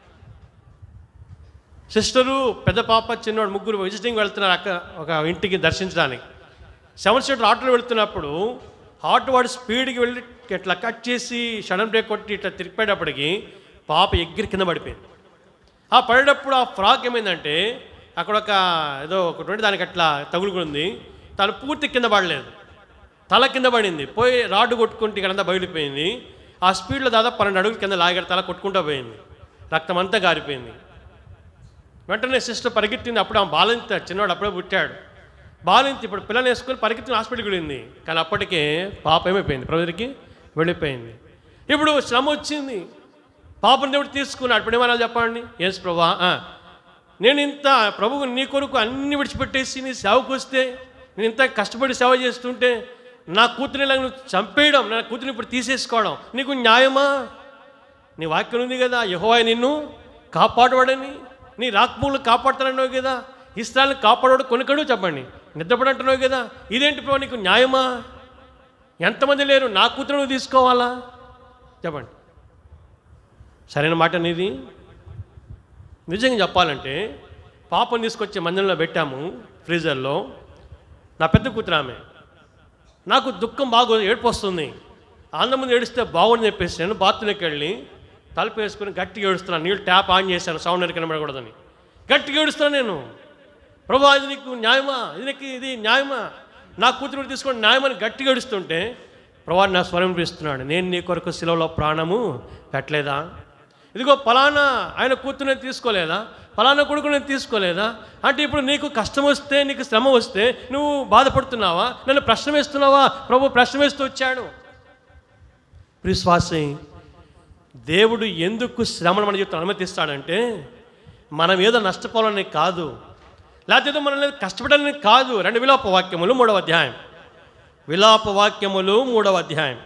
సిస్టరు, పెద్ద పాప, చిన్నవాడు ముగ్గురు విజిటింగ్ వెళ్తున్నారు అక్క ఒక ఇంటికి దర్శించడానికి. సెవెన్ సీటర్ ఆటోలో వెళ్తున్నప్పుడు ఆటో వాడు స్పీడ్కి వెళ్ళి ఇట్లా కట్ చేసి షడన్ బ్రేక్ కొట్టి ఇట్లా తిరిపేటప్పటికి పాప ఎగిరి కింద పడిపోయింది. ఆ పడేటప్పుడు ఆ ఫ్రాక్ ఏమైందంటే అక్కడ ఒక ఏదో ఒకటి దానికి అట్లా తగులుకుంది. తను పూర్తి కింద పడలేదు, తల కింద పడింది. పోయి రాడ్డు కొట్టుకుంటే ఇక్కడంతా బయలుపోయింది. ఆ స్పీడ్లో దాదాపు పన్నెండు అడుగులు కింద లాగాడు, తల కొట్టుకుంటూ పోయింది, రక్తం అంతా గారిపోయింది. వెంటనే సిస్టర్ పరిగెత్తింది. అప్పుడు ఆమె బాలింత, చిన్నవాడు అప్పుడే పుట్టాడు. బాలింత ఇప్పుడు పిల్లలు వేసుకొని పరిగెత్తిన హాస్పిటల్కి వెళ్ళింది. కానీ అప్పటికే పాప ఏమైపోయింది, ప్రభుకి వెళ్ళిపోయింది. ఇప్పుడు శ్రమ వచ్చింది, పాపను దేవుడు తీసుకున్నాడు. ఇప్పుడు ఏమన్నా చెప్పండి, ఏసు ప్రభా, నేను ఇంత ప్రభువు నీ కొరకు అన్ని విడిచిపెట్టేసి నీ సేవకు వస్తే, నేను ఇంత కష్టపడి సేవ చేస్తుంటే నా కూతురిని ఇలా నువ్వు చంపేయడం, నా కూతురిని ఇప్పుడు తీసేసుకోవడం నీకు న్యాయమా? నీ వాక్యం ఉంది కదా, యెహోవా నిన్ను కాపాడవాడని, నీ రాక్మూలు కాపాడుతానన్నావు కదా, ఇస్రాయల్ని కాపాడవాడు కొనుకడు చెప్పండి, నిద్రపడంటున్నావు కదా, ఇదేంటి ప్రభు నీకు న్యాయమా? ఎంతమంది లేరు, నా కూతురు నువ్వు తీసుకోవాలా చెప్పండి? సరైన మాట నీది. నిజంగా చెప్పాలంటే పాపను తీసుకొచ్చి మందిరంలో పెట్టాము ఫ్రీజర్లో. నా పెద్ద కూతురు ఆమె. నాకు దుఃఖం బాగా ఏడుపు వస్తుంది. ఆంధ్ర ముందు ఏడిస్తే బాగుంది చెప్పేసి నేను బాత్రూమ్కి వెళ్ళి తలుపు వేసుకుని గట్టిగా ఏడుస్తున్నాను. నీళ్ళు ట్యాప్ ఆన్ చేశాను, సౌండ్ అనేది కనబడకూడదని. గట్టిగా ఏడుస్తున్నాను నేను. ప్రభు, ఇది నీకు న్యాయమా? ఇది నీకు ఇది న్యాయమా? నా కూతురు తీసుకొని న్యాయమని గట్టిగా ఏడుస్తుంటే ప్రభు నా స్వరం పిలుస్తున్నాడు, నేను నీ కొరకు శిలువలో ప్రాణము పెట్టలేదా? ఇదిగో ఫలానా ఆయన కూతురు నేను తీసుకోలేదా? ఫలానా కొడుకు నేను తీసుకోలేదా? అంటే ఇప్పుడు నీకు కష్టం వస్తే, నీకు శ్రమ వస్తే నువ్వు బాధపడుతున్నావా? నన్ను ప్రశ్న వేస్తున్నావా? ప్రభు ప్రశ్న వేస్తూ వచ్చాడు. విశ్వాసి, దేవుడు ఎందుకు శ్రమను మన జీవితం అనుమతిస్తాడంటే మనం ఏదో నష్టపోవాలని కాదు, లేకపోతే మనల్ని కష్టపడాలని కాదు. రెండు విలాప వాక్యములు మూడవ అధ్యాయం విలాప వాక్యములు మూడవ అధ్యాయం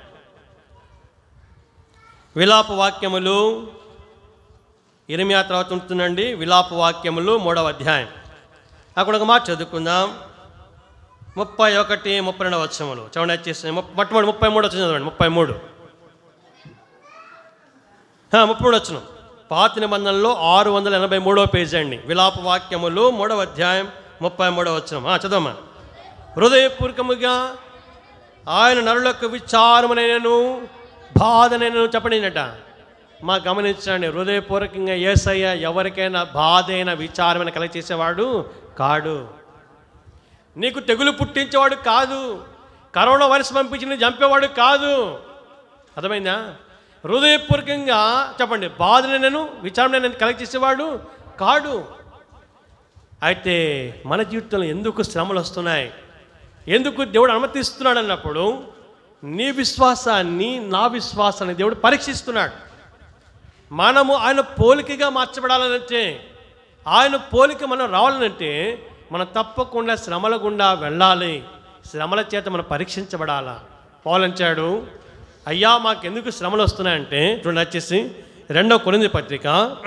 విలాప వాక్యములు ఇర్మియా తర్వాత ఉంటుందండి. విలాప వాక్యములు మూడవ అధ్యాయం అక్కడ ఒక మాట చదువుకుందాం. ముప్పై ఒకటి ముప్పై రెండవ వచనములు చదవండి. వచ్చేసి మొట్టమొదటి ముప్పై మూడు వచ్చిన చదవండి. ముప్పై మూడు ముప్పై మూడు వచ్చిన పాత నిబంధనలో ఆరు వందల ఎనభై మూడవ పేజీ అండి. విలాప వాక్యములు మూడవ అధ్యాయం ముప్పై మూడవ వచనం చదవమ్మా. హృదయపూర్వకముగా ఆయన నరులకు విచారమునైనను బాధనైనను చెప్పడినట. మా గమనించండి, హృదయపూర్వకంగా యేసయ్య ఎవరికైనా బాధ అయినా విచారమైన కలగచేసేవాడు కాడు. నీకు తెగులు పుట్టించేవాడు కాదు. కరోనా వైరస్ పంపించి నువ్వు చంపేవాడు కాదు. అర్థమైందా? హృదయపూర్వకంగా చెప్పండి, బాధనైనను విచారణ కలగచేసేవాడు కాడు. అయితే మన జీవితంలో ఎందుకు శ్రమలు వస్తున్నాయి, ఎందుకు దేవుడు అనుమతిస్తున్నాడు అన్నప్పుడు నీ విశ్వాసాన్ని నా విశ్వాసాన్ని దేవుడు పరీక్షిస్తున్నాడు. మనము ఆయన పోలికగా మార్చబడాలంటే, ఆయన పోలిక మనం రావాలంటే మనం తప్పకుండా శ్రమల గుండా వెళ్ళాలి. శ్రమల చేత మనం పరీక్షించబడాలా. పౌలంచాడు, అయ్యా మాకెందుకు శ్రమలు వస్తున్నాయంటే చూడండి, వచ్చేసి రెండవ కొరింథీ పత్రిక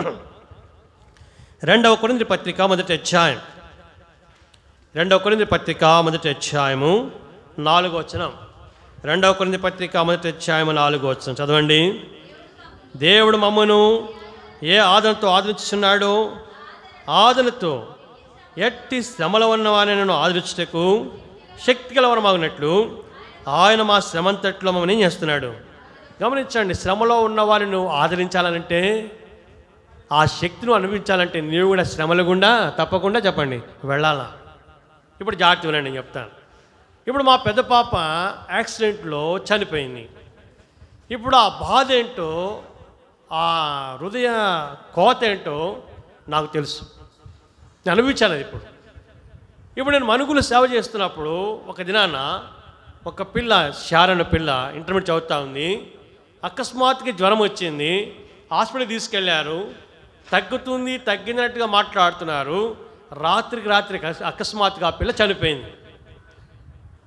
రెండవ కొరింథీ పత్రిక మొదటి అధ్యాయం రెండవ కొరింథీ పత్రిక మొదటి అధ్యాయము నాలుగో వచనం. రెండవ కొరింథీ పత్రిక మొదటి అధ్యాయము నాలుగో వచనం చదవండి. దేవుడు మమ్మను ఏ ఆదరణతో ఆదరించుచున్నాడో ఆదరణతో ఎట్టి శ్రమల ఉన్నవాని నన్ను ఆదరించుటకు శక్తి గలవరమాగినట్లు ఆయన మా శ్రమంతట్లో మమ్మల్ని ఏం చేస్తున్నాడు. గమనించండి, శ్రమలో ఉన్న వారిని నువ్వు ఆదరించాలంటే, ఆ శక్తిని అనుభవించాలంటే నీవు కూడా శ్రమల గుండా తప్పకుండా చెప్పండి వెళ్ళాలా. ఇప్పుడు జాగ్రత్త వినండి, నేను చెప్తాను. ఇప్పుడు మా పెద్ద పాప యాక్సిడెంట్లో చనిపోయింది. ఇప్పుడు ఆ బాధ ఏంటో, ఆ హృదయ కోత ఏంటో నాకు తెలుసు, నేను అనుభవించాను అది. ఇప్పుడు ఇప్పుడు నేను మనుగులు సేవ చేస్తున్నప్పుడు ఒక దినాన ఒక పిల్ల, శారణ పిల్ల ఇంటర్మీడియట్ చదువుతూ ఉంది. అకస్మాత్తుగా జ్వరం వచ్చింది, హాస్పిటల్కి తీసుకెళ్లారు. తగ్గుతుంది తగ్గినట్టుగా మాట్లాడుతున్నారు. రాత్రికి రాత్రి అకస్మాత్తుగా ఆ పిల్ల చనిపోయింది.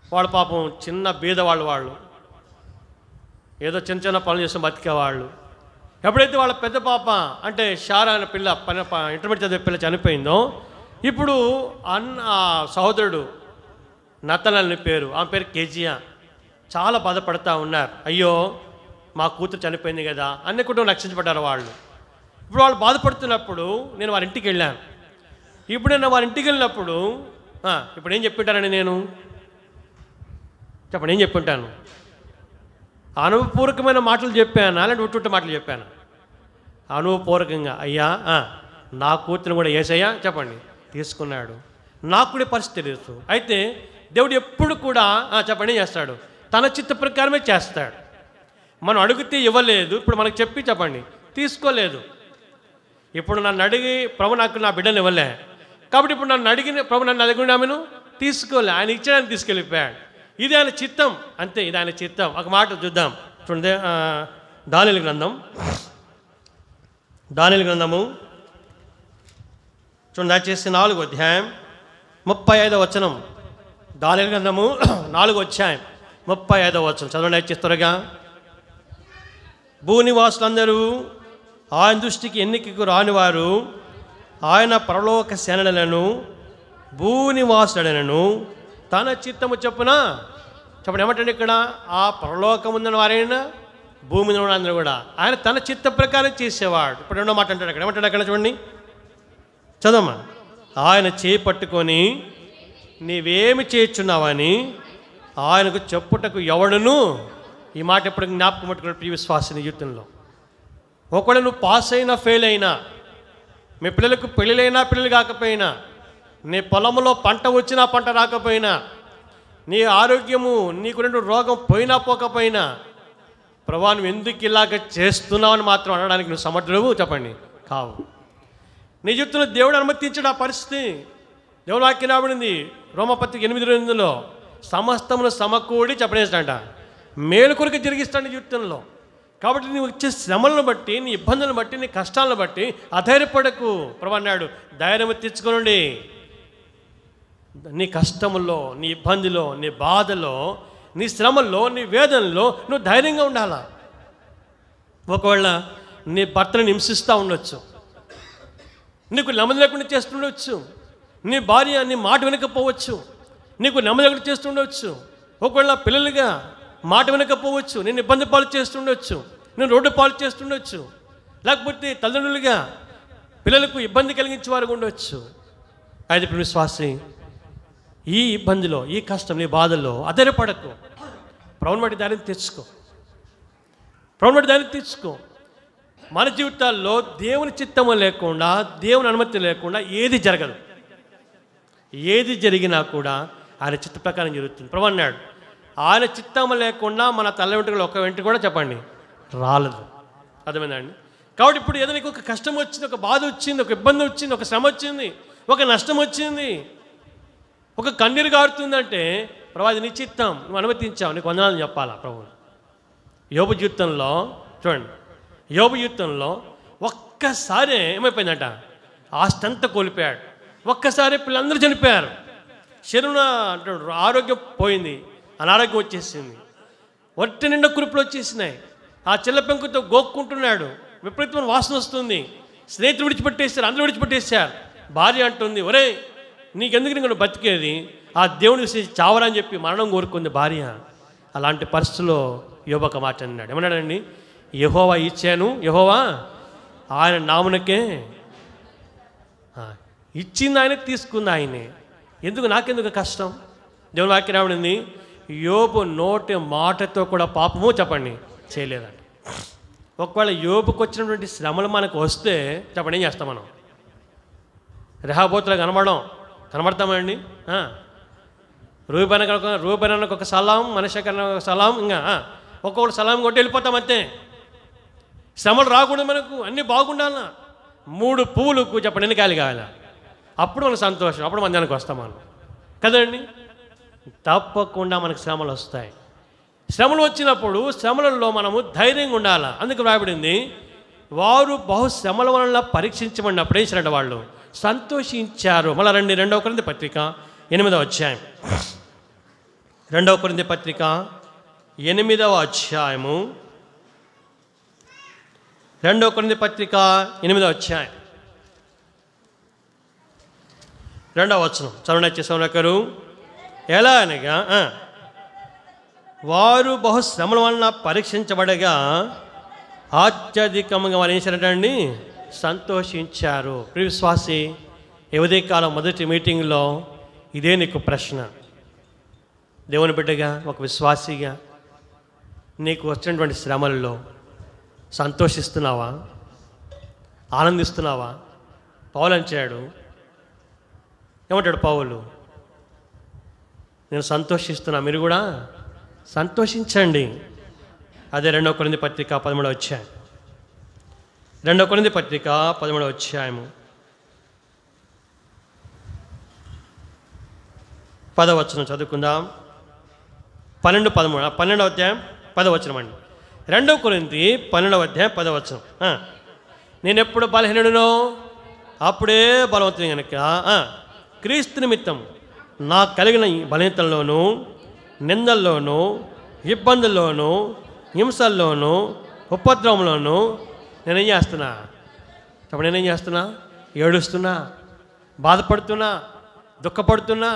వాళ్ళ పాపం చిన్న బీద వాళ్ళు వాళ్ళు ఏదో చిన్న చిన్న పనులు చేసి బతికేవాళ్ళు. ఎప్పుడైతే వాళ్ళ పెద్ద పాప అంటే షారా అనే పిల్ల పని ఇంటర్మీడియట్ చదివే పిల్ల చనిపోయిందో, ఇప్పుడు అన్న సహోదరుడు నతనల్ అని పేరు, ఆమె పేరు కేజియా, చాలా బాధపడతా ఉన్నారు. అయ్యో మా కూతురు చనిపోయింది కదా, అన్ని కుటుంబం రక్షించబడ్డారు వాళ్ళు. ఇప్పుడు వాళ్ళు బాధపడుతున్నప్పుడు నేను వారి ఇంటికి వెళ్ళాను. ఇప్పుడు నేను వారి ఇంటికి వెళ్ళినప్పుడు ఇప్పుడు ఏం చెప్పింటానని నేను చెప్పండి, ఏం చెప్పింటాను? అనుభవపూర్వకమైన మాటలు చెప్పాను అలాంటి ఉట్టుట్టు మాటలు చెప్పాను? అనుభవపూర్వకంగా, అయ్యా నా కూతురుని కూడా యేసయ్యా చెప్పండి తీసుకున్నాడు, నాకు కూడా పరిస్థితి తెలుసు. అయితే దేవుడు ఎప్పుడు కూడా చెప్పండి చేస్తాడు, తన చిత్త ప్రకారమే చేస్తాడు. మనం అడిగితే ఇవ్వలేదు, ఇప్పుడు మనకు చెప్పి చెప్పండి తీసుకోలేదు. ఇప్పుడు నన్ను అడిగి ప్రభు నాకు నా బిడ్డను ఇవ్వలే, కాబట్టి ఇప్పుడు నన్ను అడిగిన ప్రభు నన్ను అడిగిన ఆమెను తీసుకోలే, ఆయన ఇచ్చాడని తీసుకెళ్ళిపోయాడు. ఇది ఆయన చిత్తం, అంతే, ఇది ఆయన చిత్తం. ఒక మాట చూద్దాం చూడండి, దానియేలు గ్రంథం దానియేలు గ్రంథము చూడండి, దయచేసి నాలుగు అధ్యాయం ముప్పై ఐదవ వచనం. దానియేలు గ్రంథము నాలుగు అధ్యాయం ముప్పై ఐదవ వచనం చదవండి దయచేసి త్వరగా. భూనివాసులందరూ ఆయన దృష్టికి ఎన్నికకు రానివారు, ఆయన పరలోక సేనలను భూనివాసులను తన చిత్తము చొప్పున చెప్పండి ఏమంటండి ఇక్కడ, ఆ పరలోకం ఉందని వారైనా భూమి మీద ఉన్న అందరూ కూడా ఆయన తన చిత్త ప్రకారం చేసేవాడు. ఇప్పుడు రెండో మాట అంటాడు అక్కడ, ఏమంటాడు అక్కడ చూడండి చదవమ్మా. ఆయన చేయి పట్టుకొని నీవేమి చేయుచున్నావని ఆయనకు చెప్పుటకు ఎవడును, ఈ మాట ఎప్పుడు జ్ఞాపకం పట్టుకున్న ప్రియ విశ్వాసని జీవితంలో, ఒకవేళ నువ్వు పాస్ అయినా ఫెయిల్ అయినా, మీ పిల్లలకు పెళ్ళిళ్ళైనా పిల్లలు కాకపోయినా, నీ పొలంలో పంట వచ్చినా పంట రాకపోయినా, నీ ఆరోగ్యము నీకు రెండు రోగం పోయినా పోకపోయినా, ప్రభా నువ్వు ఎందుకు ఇలాగ చేస్తున్నావని మాత్రం అనడానికి నువ్వు సమర్థుడు చెప్పండి కావు. నీ జీవితంలో దేవుడు అనుమతించాడు ఆ పరిస్థితి. దేవుడు వాక్యం రాబడింది రోమపత్రిక ఎనిమిది రెండులో, సమస్తమును సమకూడి చెప్పనేస్తాడంట మేలు కొరకు జరిగిస్తాడు నీ జీవితంలో. కాబట్టి నువ్వు వచ్చే శ్రమలను బట్టి, నీ ఇబ్బందులను బట్టి, నీ కష్టాలను బట్టి అధైర్యపడకు. ప్రభు అన్నాడు ధైర్యం తెచ్చుకోనండి. నీ కష్టముల్లో, నీ ఇబ్బందిలో, నీ బాధలో, నీ శ్రమల్లో, నీ వేదనలో నువ్వు ధైర్యంగా ఉండాలా. ఒకవేళ నీ భర్తను హింసిస్తూ ఉండొచ్చు, నీకు నెమ్మది లేకుండా చేస్తుండొచ్చు, నీ భార్య నీ మాట వినకపోవచ్చు, నీకు నెమ్మది లేకుండా చేస్తుండొచ్చు, ఒకవేళ పిల్లలుగా మాట వినకపోవచ్చు, నేను ఇబ్బంది పాలు చేస్తుండొచ్చు, నేను రోడ్డు పాలు చేస్తుండొచ్చు, లేకపోతే తల్లిదండ్రులుగా పిల్లలకు ఇబ్బంది కలిగించే వారు ఉండొచ్చు. అయితే ఇప్పుడు విశ్వాసి ఈ ఇబ్బందిలో, ఈ కష్టం, నీ బాధల్లో అధైర్యపడకు. ప్రభువుని బట్టి దాన్ని తెచ్చుకో, ప్రభువుని బట్టి దాన్ని తెచ్చుకో. మన జీవితాల్లో దేవుని చిత్తము లేకుండా, దేవుని అనుమతి లేకుండా ఏది జరగదు. ఏది జరిగినా కూడా ఆయన చిత్త ప్రకారం జరుగుతుంది. ప్రభు అన్నాడు ఆయన చిత్తము లేకుండా మన తల్ల వెంట్రుకలు ఒక వెంట్రుక కూడా చెప్పండి రాలదు. అర్థమైందండి? కాబట్టి ఇప్పుడు ఏదైనా ఒక కష్టం వచ్చింది, ఒక బాధ వచ్చింది, ఒక ఇబ్బంది వచ్చింది, ఒక శ్రమ వచ్చింది, ఒక నష్టం వచ్చింది, ఒక కన్నీరు గారుతుందంటే ప్రభు అది నీ చిత్తం, నువ్వు అనుమతించావు, నీకు వందనాలు చెప్పాలా ప్రభు. యోబు జీవితంలో చూడండి, యోబు జీవితంలో ఒక్కసారి ఏమైపోయిందంట, ఆస్తి అంతా కోల్పోయాడు. ఒక్కసారి పిల్లలందరూ చనిపోయారు, శరీరం అంటాడు ఆరోగ్యం పోయింది, అనారోగ్యం వచ్చేసింది, ఒట్టి నిండా కురుపులు వచ్చేసినాయి, ఆ చిల్ల పెంకుతో గోక్కుంటున్నాడు, విపరీతమైన వాసన వస్తుంది, స్నేహితులు విడిచిపెట్టేశారు, అందరూ విడిచిపెట్టేశారు. భార్య అంటుంది ఒరే నీకెందుకు నీకు బతికేది, ఆ దేవుని విషయం చావరా అని చెప్పి మరణం కోరుకుంది భార్య. అలాంటి పరిస్థితుల్లో యోబు ఒక మాట అన్నాడు, ఏమన్నాడండి, యెహోవా ఇచ్చాను, యెహోవా ఆయన నామునకే ఇచ్చింది, ఆయన తీసుకుంది ఆయనే, ఎందుకు నాకెందుకు కష్టం. దేవుని వాక్యం రావడింది యోబు నోటి మాటతో కూడా పాపము చెప్పండి చేయలేదండి. ఒకవేళ యోబుకు వచ్చినటువంటి శ్రమలు మనకు వస్తే చెప్పండి ఏం చేస్తాం మనం? రెహాబోతులు కనబడడం కనబడతామండి. రూబెన రూబెనకు ఒక సలాం, మనిషికన్నా ఒక సలాం, ఇంకా ఒక్కొక్కటి సలాం కొట్టి వెళ్ళిపోతాం అంతే. శ్రమలు రాకూడదు మనకు, అన్నీ బాగుండాలా. మూడు పువ్వులకు చెప్పండి ఎన్ని కాయలు కావాలా, అప్పుడు మనకు సంతోషం, అప్పుడు మధ్యాహ్నానికి వస్తాం మనం కదండి. తప్పకుండా మనకు శ్రమలు వస్తాయి. శ్రమలు వచ్చినప్పుడు శ్రమలలో మనము ధైర్యంగా ఉండాలా. అందుకు రాయబడింది వారు బహు శ్రమల వలన పరీక్షించమన్నప్పుడు ఏం చేశారంటే వాళ్ళు సంతోషించారు. మళ్ళీ రండి రెండవ కొరింథీ పత్రిక ఎనిమిదవ అధ్యాయం రెండవ కొరింథీ పత్రిక ఎనిమిదవ అధ్యాయము రెండవ కొరింథీ పత్రిక ఎనిమిదవ అధ్యాయం రెండవ వచనం చరణ్ చేసేవారు. ఎలా అనగా వారు బహు శ్రమల వలన పరీక్షించబడగా అత్యధికంగా వారు ఏం చేశారంటండి సంతోషించారు. ప్రియ విశ్వాసి, ఈ ఉదయకాలం మొదటి మీటింగ్లో ఇదే నీకు ప్రశ్న. దేవుని బిడ్డగా, ఒక విశ్వాసిగా నీకు వచ్చినటువంటి శ్రమల్లో సంతోషిస్తున్నావా, ఆనందిస్తున్నావా? పౌలు అంటాడు, ఏమంటాడు పౌలు? నేను సంతోషిస్తున్నా, మీరు కూడా సంతోషించండి. అదే రెండవ కొరింథీ పత్రిక పదమూడవ అధ్యాయం రెండవ కొరింథీ పత్రిక పదమూడవ అధ్యాయము పదవచనం చదువుకుందాం. పన్నెండు పదమూడు పన్నెండవ అధ్యాయం పదవచనం అండి. రెండవ కొరింథీ పన్నెండవ అధ్యాయం పదవచనం. నేను ఎప్పుడు బలహీనుడునో అప్పుడే బలవంతుని కనుక క్రీస్తు నిమిత్తం నా కలిగిన బలహీనతల్లోనూ, నిందల్లోనూ, ఇబ్బందుల్లోనూ, హింసల్లోనూ, ఉపద్రవంలోనూ నేనేం చేస్తున్నా? అప్పుడు నేనేం చేస్తున్నా? ఏడుస్తున్నా, బాధపడుతున్నా, దుఃఖపడుతున్నా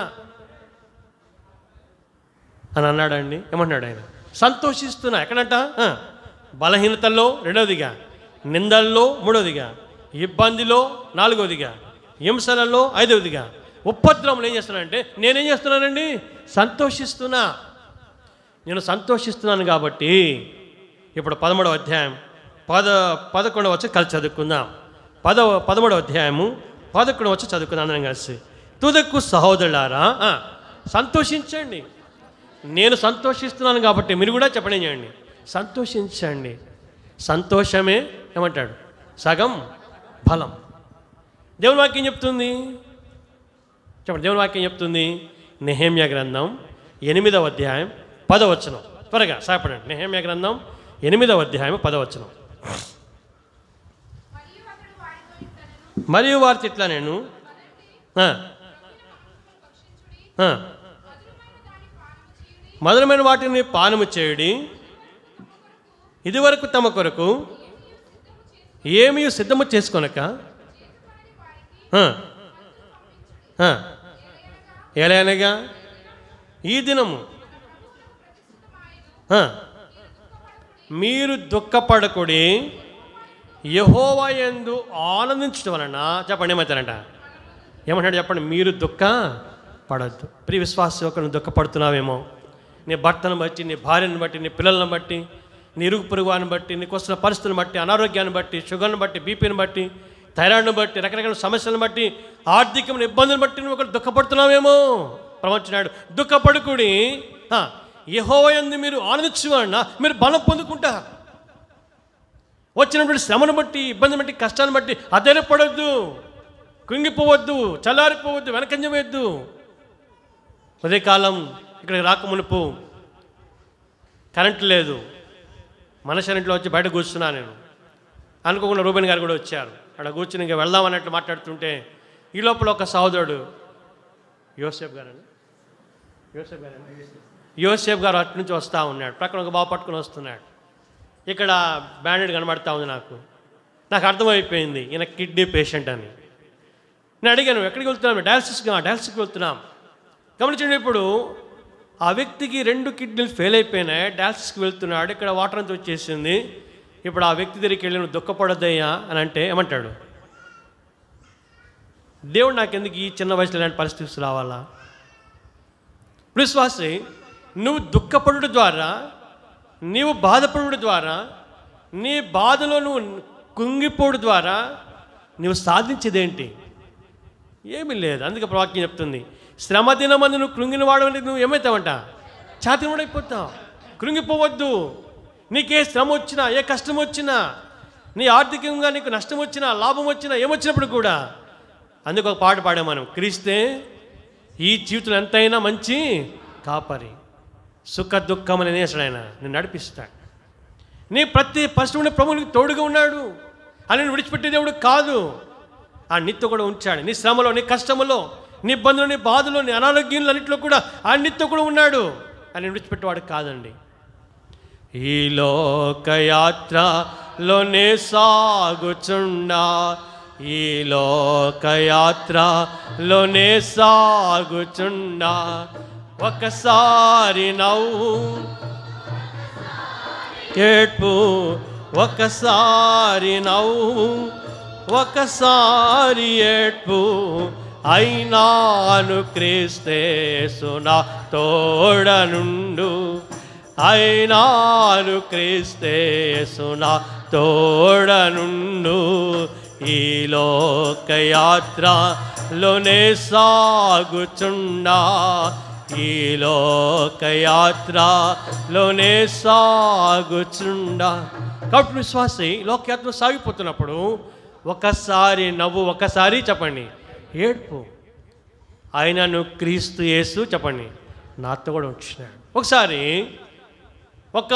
అని అన్నాడండి. ఏమంటున్నాడు ఆయన? సంతోషిస్తున్నా. ఎక్కడంట? బలహీనతల్లో రెండవదిగా, నిందల్లో మూడవదిగా, ఇబ్బందిలో నాలుగవదిగా, హింసలలో ఐదవదిగా, ఉపద్రవంలో ఏం చేస్తున్నానంటే నేనేం చేస్తున్నానండి? సంతోషిస్తున్నా. నేను సంతోషిస్తున్నాను కాబట్టి ఇప్పుడు పదమూడవ అధ్యాయం పద పదకొండవ వచ్చి కలిసి చదువుకుందాం. పదవ పదమూడవ అధ్యాయము పదకొండవ వచ్చి చదువుకుందాం అందరం కలిసి. తుదకు సహోదరులారా సంతోషించండి, నేను సంతోషిస్తున్నాను కాబట్టి మీరు కూడా చెప్పడం చేయండి, సంతోషించండి. సంతోషమే ఏమంటాడు? సగం ఫలం. దేవుని వాక్యం చెప్తుంది. చెప్పండి, దేవుని వాక్యం చెప్తుంది. నెహెమ్యా గ్రంథం ఎనిమిదవ అధ్యాయం పదవచనం. త్వరగా సాపడండి. నెహెమ్యా గ్రంథం ఎనిమిదవ అధ్యాయం పదవచనం. మరియు వారి ఇట్లా నేను మధురమైన వాటిని పానము చేయుడి, ఇదివరకు తమ కొరకు ఏమీ సిద్ధము చేసుకొనక ఎలానగా ఈ దినము మీరు దుఃఖపడకుడి, యెహోవా యందు ఆనందించడం వలన. చెప్పండి, ఏమవుతారంట? ఏమంటాడు చెప్పండి? మీరు దుఃఖ పడద్దు. ప్రియ విశ్వాసం, ఒకరు దుఃఖపడుతున్నావేమో నీ భర్తను బట్టి, నీ భార్యను బట్టి, నీ పిల్లలను బట్టి, నీ ఇరుగు పొరుగు వారిని బట్టి, నీకు వస్తున్న పరిస్థితులను బట్టి, అనారోగ్యాన్ని బట్టి, షుగర్ని బట్టి, బీపీని బట్టి, థైరాయిడ్ని బట్టి, రకరకాల సమస్యలను బట్టి, ఆర్థికమైన ఇబ్బందులను బట్టి నువ్వు ఒకరు దుఃఖపడుతున్నావేమో. ప్రవచనాడు, దుఃఖపడుకుడి, యెహోవా యందు మీరు ఆనందించువాడిన మీరు బలం పొందుకుంటారు. వచ్చినటువంటి శ్రమను బట్టి, ఇబ్బందిని బట్టి, కష్టాన్ని బట్టి అధైర్యపడొద్దు, కుంగిపోవద్దు, చల్లారిపోవద్దు, వెనకంజ వేయద్దు. ఉదయకాలం ఇక్కడికి రాకమునుపు కరెంటు లేదు, మనసు ఇంట్లో వచ్చి బయట కూర్చున్నా. నేను అనుకోకుండా రూబెన్ గారు కూడా వచ్చారు. అక్కడ కూర్చుని ఇంకా వెళ్దాం అన్నట్లు మాట్లాడుతుంటే ఈ లోపల ఒక సహోదరుడు యోసేఫ్ గారు యోసేఫ్ గారు యోసేఫ్ గారు అటు నుంచి వస్తూ ఉన్నాడు. ప్రక్కన ఒక బాబు పట్టుకుని వస్తున్నాడు. ఇక్కడ బ్యాండెడ్ కనబడతా ఉంది. నాకు నాకు అర్థమైపోయింది ఈయన కిడ్నీ పేషెంట్ అని. నేను అడిగాను, ఎక్కడికి వెళ్తున్నాం? డయాలసిస్గా డయాలసిస్కి వెళ్తున్నాం. గమనించండి, ఇప్పుడు ఆ వ్యక్తికి రెండు కిడ్నీలు ఫెయిల్ అయిపోయినాయి, డయాలసిస్కి వెళ్తున్నాడు. ఇక్కడ వాటర్ అంతా వచ్చేసింది. ఇప్పుడు ఆ వ్యక్తి దగ్గరికి వెళ్ళి నువ్వు దుఃఖపడొద్దయ్యా అని అంటే ఏమంటాడు? దేవుడు నాకెందుకు ఈ చిన్న వయసులో ఇలాంటి పరిస్థితి రావాలా? విశ్వాసి, నువ్వు దుఃఖపడుట ద్వారా, నీవు బాధపడుట ద్వారా, నీ బాధలో నువ్వు కుంగిపోవడం ద్వారా నువ్వు సాధించేదేంటి? ఏమీ లేదు. అందుకే ప్రవాక్యం చెప్తుంది, శ్రమ దినమందు నువ్వు కృంగిన వాడని నువ్వు ఏమవుతావంట? ఛాతీ వాడైపోతావు. కృంగిపోవద్దు. నీకే శ్రమ వచ్చినా, ఏ కష్టం వచ్చినా, నీ ఆర్థికంగా నీకు నష్టం వచ్చినా, లాభం వచ్చినా, ఏమొచ్చినప్పుడు కూడా అందుకు ఒక పాట పాడాం మనం, క్రీస్తే ఈ జీవితంలో ఎంతైనా మంచి కాపరి, సుఖ దుఃఖం అని అనేసాడు ఆయన. నేను నడిపిస్తాడు. నీ ప్రతి పరిస్థితి ప్రభువునికి తోడుగా ఉన్నాడు. అని విడిచిపెట్టే దేవుడు కాదు. ఆ నిత్య కూడా ఉంచాడు. నీ శ్రమలో, నీ కష్టములో, నీ ఇబ్బందులు, నీ బాధలో, నీ అనారోగ్యంలో అన్నింటిలో కూడా ఆ నిత్య కూడా ఉన్నాడు. అని విడిచిపెట్టేవాడు కాదండి. ఈ లోకయాత్రలోనే సాగుచుండా, ఈ లోకయాత్రలోనే సాగుచుండా, ఒకసారి నవ్వు ఏడ్పు, ఒకసారి నవ్వు ఒకసారి ఏడ్పు, అయినాను క్రీస్తేసునా తోడనుండు, అయినాను క్రీస్తేసునా తోడనుండు. ఈ లోకయాత్రలోనే సాగుచుండా, ఈ లోకయాత్రలోనే సాగుచుండా. కాబట్టి విశ్వాసి లోకయాత్ర సాగిపోతున్నప్పుడు ఒకసారి నవ్వు, ఒకసారి చెప్పండి ఏడ్పు, ఆయనను క్రీస్తు యేసు చెప్పండి నాతో కూడా వచ్చినాడు. ఒకసారి ఒక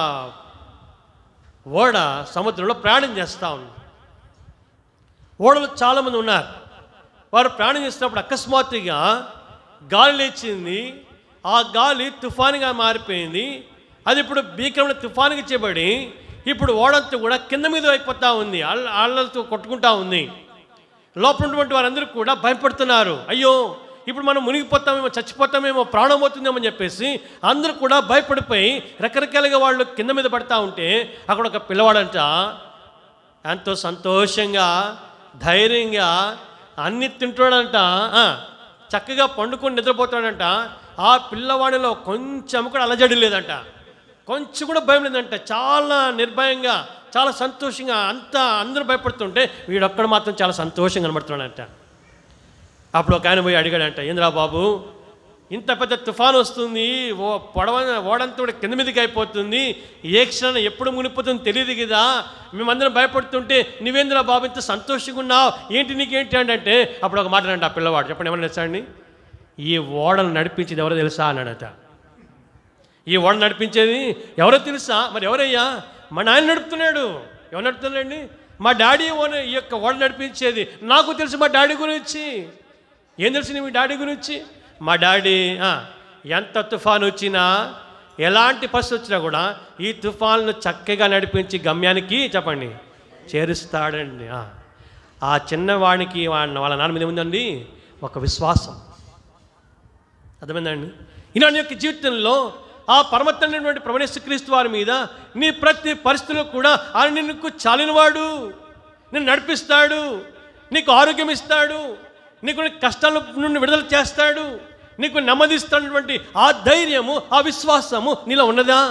ఓడ సముద్రంలో ప్రయాణం చేస్తూ ఉంది. ఓడలో చాలామంది ఉన్నారు. వారు ప్రయాణం చేస్తున్నప్పుడు అకస్మాత్తుగా గాలి లేచింది. ఆ గాలి తుఫానుగా మారిపోయింది. అది ఇప్పుడు భీకరమైన తుఫానుకి చేయబడి ఇప్పుడు ఓడంతా కూడా కింద మీద అయిపోతూ ఉంది, అల్ల అల్లలతో కొట్టుకుంటా ఉంది. లోపల ఉన్నటువంటి వారందరూ కూడా భయపడుతున్నారు. అయ్యో ఇప్పుడు మనం మునిగిపోతామేమో, చచ్చిపోతామేమో, ప్రాణం పోతుందేమో అని చెప్పేసి అందరూ కూడా భయపడిపోయి రకరకాలుగా వాళ్ళు కింద మీద పడతా ఉంటే అక్కడ ఒక పిల్లవాడంట ఎంతో సంతోషంగా ధైర్యంగా అన్ని తింటాడంట, చక్కగా పండుకొని నిద్రపోతాడంట. ఆ పిల్లవాడిలో కొంచెం కూడా అలజడి లేదంట, కొంచెం కూడా భయం లేదంట. చాలా నిర్భయంగా చాలా సంతోషంగా అంతా అందరూ భయపడుతుంటే వీడొక్కడ మాత్రం చాలా సంతోషంగా కనబడుతున్నాడంట. అప్పుడు ఒక ఆయన పోయి అడిగాడంట, ఏంద్రా బాబు ఇంత పెద్ద తుఫాను వస్తుంది, ఓ పొడవ ఓడంతా కూడా కింద మీదకి అయిపోతుంది, ఏ క్షణం ఎప్పుడు మునిగిపోతుందో తెలియదు కదా, మేమందరం భయపడుతుంటే నువ్వేంద్రా బాబు ఇంత సంతోషంగా ఉన్నావు, ఏంటి నీకేంటి అంటే అప్పుడు ఒక మాట అంట ఆ పిల్లవాడు, చెప్పండి ఏమన్నా తెలుసా అండి, ఈ ఓడను నడిపించేది ఎవరో తెలుసా అన్నాడట. ఈ ఓడ నడిపించేది ఎవరో తెలుసా? మరి ఎవరయ్యా? మా నాయన నడుపుతున్నాడు. ఎవరు నడుపుతున్నాడండి? మా డాడీ ఓన ఈ యొక్క ఓడ నడిపించేది. నాకు తెలుసు మా డాడీ గురించి. ఏం తెలుసు మీ డాడీ గురించి? మా డాడీ ఎంత తుఫాను వచ్చినా ఎలాంటి పరిస్థితి వచ్చినా కూడా ఈ తుఫాన్ను చక్కగా నడిపించి గమ్యానికి చెప్పండి చేరుస్తాడండి. ఆ చిన్నవాడికి వాళ్ళ నాన్న మీద ఏముందండి? ఒక విశ్వాసం. అర్థమైందండి? ఈనాడు యొక్క జీవితంలో ఆ పరమతండ్రి ప్రభువైన యేసుక్రీస్తు వారి మీద నీ ప్రతి పరిస్థితిలో కూడా ఆయన నిన్ను చాలినవాడు, నిన్ను నడిపిస్తాడు, నీకు ఆరోగ్యం ఇస్తాడు, నీకు కష్టాల నుండి విడుదల చేస్తాడు, నీకు నెమ్మదిస్తున్నటువంటి ఆ ధైర్యము ఆ విశ్వాసము నీలో ఉన్నదా?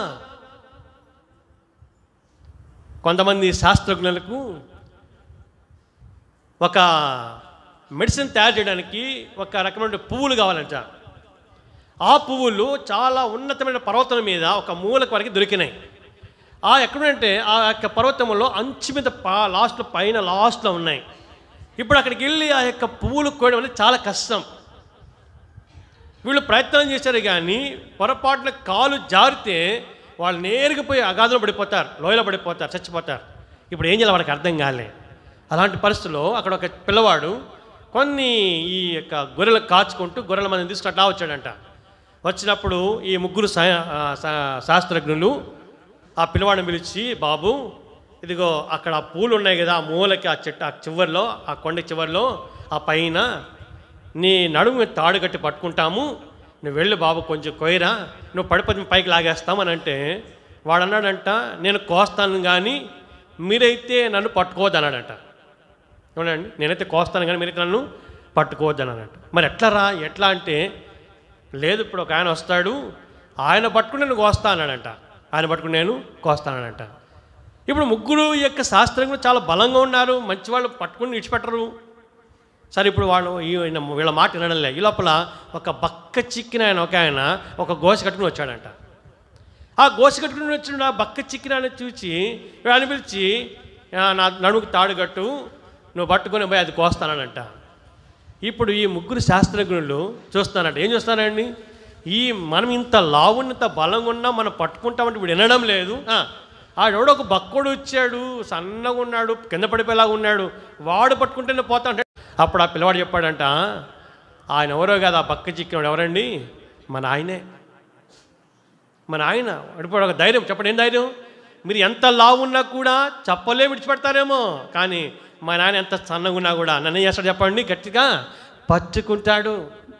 కొంతమంది శాస్త్రజ్ఞులకు ఒక మెడిసిన్ తయారు చేయడానికి ఒక రకమైన పువ్వులు కావాలంట. ఆ పువ్వులు చాలా ఉన్నతమైన పర్వతం మీద ఒక మూలకు వరకు దొరికినాయి. ఆ ఎక్కడంటే ఆ యొక్క పర్వతంలో అంచు మీద పా లాస్ట్లో పైన లాస్ట్లో ఉన్నాయి. ఇప్పుడు అక్కడికి వెళ్ళి ఆ యొక్క పువ్వులు కోయడం అనేది చాలా కష్టం. వీళ్ళు ప్రయత్నం చేశారు కానీ పొరపాటున కాలు జారితే వాళ్ళు నేరుగా పోయి అగాధంలో పడిపోతారు, లోయలో పడిపోతారు, చచ్చిపోతారు. ఇప్పుడు ఏం చేయాలి వాళ్ళకి అర్థం కాలే. అలాంటి పరిస్థితుల్లో అక్కడ ఒక పిల్లవాడు కొన్ని ఈ యొక్క గొర్రెలు కాచుకుంటూ గొర్రెల మందిని తీసుకుని అట్లా వచ్చాడంట. వచ్చినప్పుడు ఈ ముగ్గురు శాస్త్రజ్ఞులు ఆ పిల్లవాడిని పిలిచి, బాబు ఇదిగో అక్కడ ఆ పూలు ఉన్నాయి కదా, ఆ మూలకి ఆ చెట్టు ఆ చివరిలో ఆ కొండ చివరిలో ఆ పైన నీ నడుము తాడు కట్టి పట్టుకుంటాము, నువ్వు వెళ్ళు బాబు కొంచెం కొయ్యరా, నువ్వు పడిపోతే పైకి లాగేస్తామని అంటే వాడు అన్నాడంట, నేను కోస్తాను కానీ మీరైతే నన్ను పట్టుకోవద్దు అన్నాడంట. అవునండి, నేనైతే కోస్తాను కానీ మీరైతే నన్ను పట్టుకోవద్దు అన్నాడంట. మరి ఎట్లా రా ఎట్లా అంటే, లేదు ఇప్పుడు ఒక ఆయన వస్తాడు, ఆయన పట్టుకుని నేను కోస్తా అన్నాడంట. ఆయన పట్టుకుని నేను కోస్తానంట. ఇప్పుడు ముగ్గురు యొక్క శాస్త్రంగా చాలా బలంగా ఉన్నారు, మంచి వాళ్ళు పట్టుకుని విడిచిపెట్టరు. సరే ఇప్పుడు వాళ్ళు ఈ వీళ్ళ మాట వినడంలే. ఈ లోపల ఒక బక్క చిక్కిన ఆయన ఒక ఆయన ఒక గోస కట్టుకుని వచ్చాడంట. ఆ గోస కట్టుకుని వచ్చిన ఆ బక్క చిక్కిన ఆయన చూసి ఆయన పిలిచి, నా నడుముకు తాడు కట్టు, నువ్వు పట్టుకొని పోయి అది కోస్తానంట. ఇప్పుడు ఈ ముగ్గురు శాస్త్రజ్ఞులు చూస్తానంట. ఏం చూస్తానండి, ఈ మనం ఇంత లావున్నంత బలంగా ఉన్నా మనం పట్టుకుంటామంటే వీడు వినడం లేదు. ఆడెవడో ఒక బక్కోడు వచ్చాడు, సన్నగా ఉన్నాడు, కింద పడిపోయేలాగా ఉన్నాడు, వాడు పట్టుకుంటేనే పోతా అంటే అప్పుడు ఆ పిల్లవాడు చెప్పాడంట, ఆయన ఎవరో కదా ఆ బక్క చిక్కినాడు, ఎవరండి మన ఆయనే. మన ఆయన అడిపోయి ఒక ధైర్యం, చెప్పండి ఏం ధైర్యం? మీరు ఎంత లావు ఉన్నా కూడా చెప్పలే విడిచిపెడతారేమో, కానీ మా నాయన ఎంత సన్నగా ఉన్నా కూడా నన్ను ఏం చేస్తాడు చెప్పండి? గట్టిగా పట్టుకుంటాడు.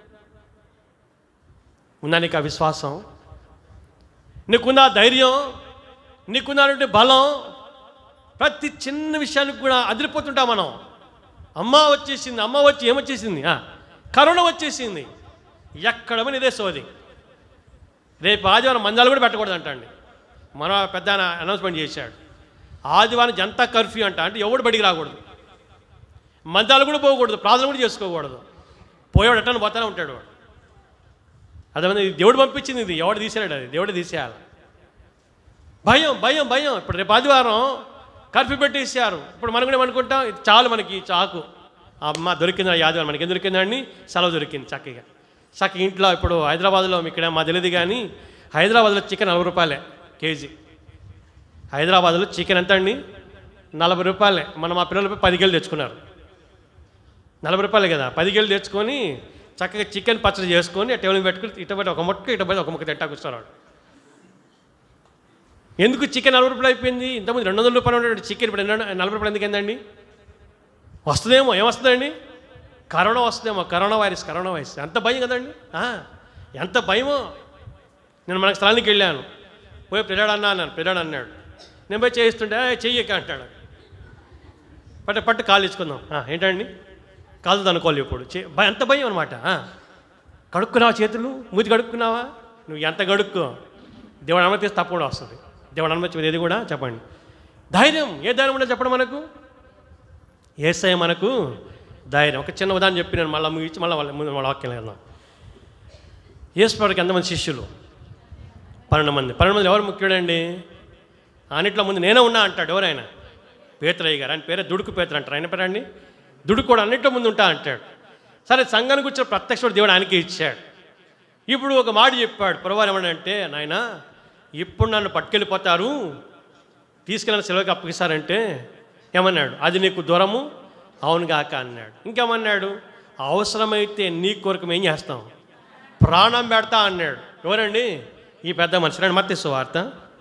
ఉందా నీకు ఆ విశ్వాసం? నీకున్న ధైర్యం, నీకున్నటువంటి బలం? ప్రతి చిన్న విషయానికి కూడా అదిరిపోతుంటాం మనం. అమ్మ వచ్చేసింది, అమ్మ వచ్చి ఏమొచ్చేసింది? కరోనా వచ్చేసింది. ఎక్కడ పని ఇదే సోది. రేపు ఆదివారం మందాలు కూడా పెట్టకూడదు అంటండి. మన పెద్ద అనౌన్స్మెంట్ చేశాడు, ఆదివారం జనతా కర్ఫ్యూ అంట. అంటే ఎవడు బడికి రాకూడదు, మందాలు కూడా పోకూడదు, ప్రార్థన కూడా చేసుకోకూడదు. పోయేవాడు అట్టని పోతానే ఉంటాడు వాడు. అదే దేవుడు పంపించింది, ఇది ఎవడు తీసాడు? అది దేవుడు తీసేయాలి. భయం భయం భయం. ఇప్పుడు రేపు ఆదివారం కర్ఫ్యూ పెట్టేసారు. ఇప్పుడు మనం కూడా ఏమనుకుంటాం, ఇది చాలు మనకి చాకు, అమ్మ దొరికింది ఈ ఆదివారం, మనకి ఏం దొరికిందండి? సెలవు దొరికింది చక్కగా. చక్కగా ఇంట్లో ఇప్పుడు హైదరాబాద్లో ఇక్కడ మా తెలియదు కానీ హైదరాబాద్లో చికెన్ నలభై రూపాయలే కేజీ. హైదరాబాద్లో చికెన్ ఎంత అండి? నలభై రూపాయలే. మనం మా పిల్లలపై పది కేళ్ళు తెచ్చుకున్నారు. నలభై రూపాయలే కదా, పది కేళ్ళు తెచ్చుకొని చక్కగా చికెన్ పచ్చడి చేసుకొని టేబుల్ పెట్టుకుని ఇటు బయట ఒక ముక్క ఇటు బయట ఒక ముక్క తింటా కూర్చున్నాడు. ఎందుకు చికెన్ నలభై రూపాయలు అయిపోయింది? ఇంతకుముందు రెండు వందల రూపాయలు ఉండేది చికెన్, ఇప్పుడు నలభై రూపాయలు ఎందుకు ఏందండి? వస్తుందేమో, ఏమొస్తుందండి? కరోనా వస్తుందేమో, కరోనా వైరస్ కరోనా వైరస్ ఎంత భయం కదండి, ఎంత భయమో. నేను మనకు స్థలానికి వెళ్ళాను, పోయి పిల్లాడు అన్నా అన్నాను, పిల్లాడు అన్నాడు, నేను పోయి చేయిస్తుంటే చెయ్యక అంటాడు. పట్టు పట్టు కాలు ఇచ్చుకుందాం. ఏంటండి కాలుతో అనుకోవాలి ఇప్పుడు, ఎంత భయం అనమాట. కడుక్కున్నావా చేతులు, మూతి కడుక్కున్నావా? నువ్వు ఎంత కడుక్కో, దేవుడు అనుమతి తప్పకుండా వస్తుంది. దేవుడు అనుమతి ఏది కూడా చెప్పండి. ధైర్యం, ఏ ధైర్యం ఉండదు చెప్పండి మనకు? యేసయ్య మనకు ధైర్యం. ఒక చిన్న ఉదాహరణ చెప్పి నేను మళ్ళీ ముగించి మళ్ళీ వాళ్ళ ముందు వాళ్ళ వాక్యం వెళ్దాం. యేసుప్రభుకి ఎంతమంది శిష్యులు? పన్నెండు మంది. పన్నెండు మంది ఎవరు ముఖ్యుడండి? అన్నిట్లో ముందు నేనే ఉన్నా అంటాడు. ఎవరైనా? పేతురయ్య గారు. ఆయన పేరే దుడుకు పేతురు అంటారు. ఆయన పేరండి దుడుకు. కూడా అన్నింటిలో ముందు ఉంటా అంటాడు. సరే, సంఘానికి వచ్చిన ప్రత్యక్ష దేవుడు ఆయనకి ఇచ్చాడు. ఇప్పుడు ఒక మాట చెప్పాడు ప్రభువారు, ఏమనంటే, నాయన ఇప్పుడు నన్ను పట్టుకెళ్ళిపోతారు, తీసుకెళ్ళిన సెలవుకి అప్పగిస్తారంటే ఏమన్నాడు? అది నీకు దూరము అవునుగాక అన్నాడు. ఇంకేమన్నాడు? అవసరమైతే నీ కొరకు ఏం చేస్తాం? ప్రాణం పెడతా అన్నాడు. ఎవరండి? ఈ పెద్ద మనిషి. రండి మత్తయి సువార్త.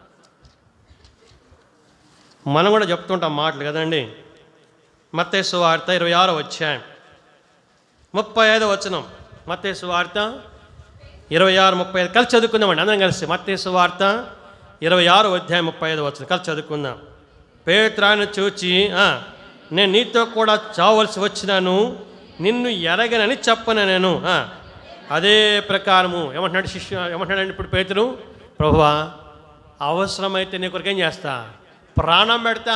మనం కూడా చెప్తుంటాం మాటలు కదండి. మత్తయి సువార్త ఇరవై ఆరో అధ్యాయం ముప్పై ఐదో వచనం. మత్తయి సువార్త ఇరవై ఆరు ముప్పై ఐదు కలిసి చదువుకుందామండి అందరం కలిసి. మత్తయి సువార్త ఇరవై ఆరో అధ్యాయం ముప్పై ఐదో వచనం కలిసి చదువుకుందాం. పేతురును చూచి, నేను నీతో కూడా చావలసి వచ్చినాను, నిన్ను ఎరగనని చెప్పను నేను. అదే ప్రకారము ఏమంటున్నాడు శిష్యు? ఏమంటున్నాడండి ఇప్పుడు పేతురు? ప్రభువా, అవసరమైతే నీ కొరకు ఏం చేస్తా? ప్రాణం పెడతా.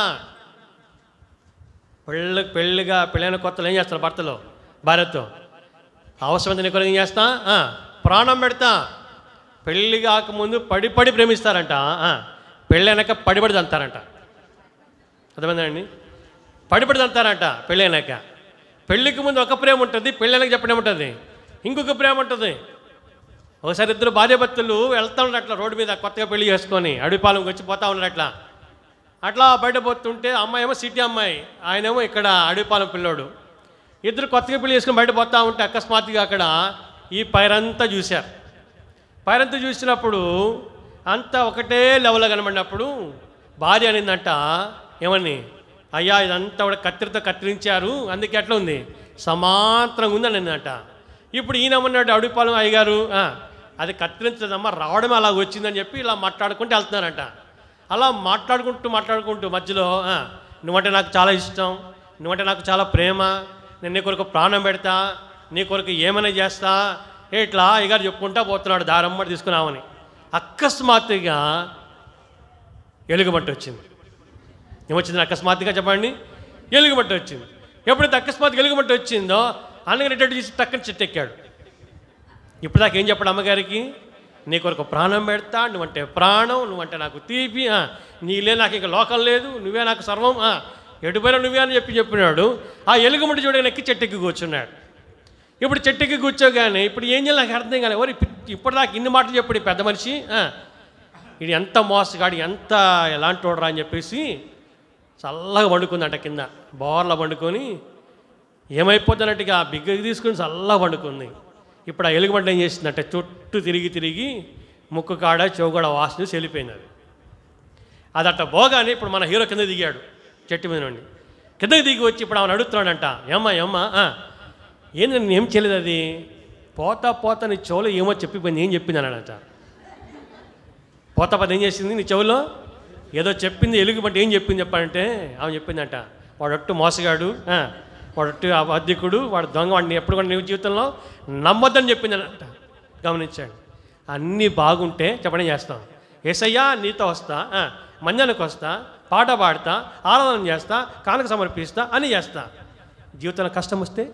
పెళ్ళి పెళ్ళిగా పెళ్ళైన కొత్తలు ఏం చేస్తారు భర్తలో భార్యతో? అవసరమైతే నీ కొరకు ఏం చేస్తా? ప్రాణం పెడతా. పెళ్ళి కాకముందు పడి పడి ప్రేమిస్తారంట, పెళ్ళైనాక పడిపడి తంతారంట. అర్థమైందండి? పడిపడి తంతారంట పెళ్ళైనాక. పెళ్ళికి ముందు ఒక ప్రేమ ఉంటుంది, పెళ్ళైనాక చెప్పడం ఉంటుంది ఇంకొక ప్రేమ ఉంటుంది. ఒకసారి ఇద్దరు భార్యాభర్తలు వెళ్తా ఉన్నారు అట్లా రోడ్డు మీద, కొత్తగా పెళ్లి చేసుకొని అడవిపాలెంకి వచ్చి పోతా ఉన్నారు. అట్లా అట్లా బయట పోతుంటే అమ్మాయి ఏమో సిటీ అమ్మాయి, ఆయనేమో ఇక్కడ అడవిపాలెం పిల్లోడు. ఇద్దరు కొత్తగా పెళ్లి చేసుకొని బయట పోతా ఉంటే అకస్మాత్తుగా అక్కడ ఈ పైరంతా చూశారు. పైరంతా చూసినప్పుడు అంతా ఒకటే లెవెల్లో కనబడినప్పుడు భార్య అనిందంట, ఏమని? అయ్యా, ఇదంతా కూడా కత్తిరితో కత్తిరించారు, అందుకే ఎట్లా ఉంది, సమాంతరంగా ఉందని అనిందంట. ఇప్పుడు ఈయనమన్నాడు అడవిపాలెం అయ్యగారు, అది కత్తిరించదమ్మా, రావడమే అలాగ వచ్చిందని చెప్పి ఇలా మాట్లాడుకుంటూ వెళ్తున్నారంట. అలా మాట్లాడుకుంటూ మాట్లాడుకుంటూ మధ్యలో, నువ్వంటే నాకు చాలా ఇష్టం, నువ్వంటే నాకు చాలా ప్రేమ, నేను నీ కొరకు ప్రాణం పెడతా, నీ కొరకు ఏమైనా చేస్తా, ఇట్లా అయ్యగారు చెప్పుకుంటా పోతున్నాడు దారమ్మ తీసుకున్నామని. అకస్మాత్తుగా ఎలుగుబంటి వచ్చింది. ఏమొచ్చింది అకస్మాత్తుగా చెప్పండి? ఎలుగుబంటి వచ్చింది. ఎప్పుడైతే అకస్మాత్తుగా ఎలుగుబంటి వచ్చిందో అన్నగా రిటర్న్ చేసి టక్కని చెట్టు ఎక్కాడు. ఇప్పుడు దాకా ఏం చెప్పాడు అమ్మగారికి? నీ కొరకు ప్రాణం పెడతా, నువ్వంటే ప్రాణం, నువ్వంటే నాకు తీపి, నీలే నాకు ఇంకా లోకం లేదు, నువ్వే నాకు సర్వం, ఎటుపోయినా నువ్వే అని చెప్పి చెప్పినాడు. ఆ ఎలుగుబంటి చూడగానే ఎక్కి చెట్టు ఎక్కి కూర్చున్నాడు. ఇప్పుడు చెట్టు ఎక్కి కూర్చోగానే ఇప్పుడు ఏం చేయాలి నాకు అర్థం కానీ, ఎవరు ఇప్పటిదాకా ఇన్ని మాటలు చెప్పాడు ఈ పెద్ద మనిషి, ఇది ఎంత మోసగాడు, ఎంత ఎలాంటి వాడరా అని చెప్పేసి చల్లగా వండుకుందంట కింద బోర్లా వండుకొని. ఏమైపోతున్నట్టుగా బిగ్గకి తీసుకుని చల్లగా వండుకుంది. ఇప్పుడు ఆ ఎలుగుబంటి ఏం చేసిందంటే చుట్టూ తిరిగి తిరిగి ముక్కు కాడ చెవుగడ వాసన చూసి వెళ్ళిపోయింది అది. అది అట్ట పోగానే ఇప్పుడు మన హీరో కింద దిగాడు చెట్టు మీద నుండి. కిందకి దిగి వచ్చి ఇప్పుడు ఆమెను అడుగుతున్నాడంట, ఏమ్మా ఏమ్మా ఏంది నేను ఏం చేయలేదు, అది పోతా పోతా నీ చెవులో ఏమో చెప్పిపోయింది, ఏం చెప్పింది అన్నాడంట. పోతా పోతా ఏం చేసింది నీ చెవులో ఏదో చెప్పింది, ఎలుగు బట్టి ఏం చెప్పింది చెప్పాలంటే ఆమె చెప్పిందంట, వాడొట్టు మోసగాడు, వాడొట్టు అధికుడు, వాడు దొంగ, వాడిని ఎప్పుడు కూడా నీ జీవితంలో నమ్మొద్దని చెప్పింది అంట. గమనించాడు. అన్నీ బాగుంటే చెప్పడం చేస్తాం, యేసయ్యా నీతో వస్తా, మంజానికి వస్తా, పాట పాడతా, ఆరాధన చేస్తా, కానుక సమర్పిస్తా అని చేస్తా. జీవితంలో కష్టం వస్తే,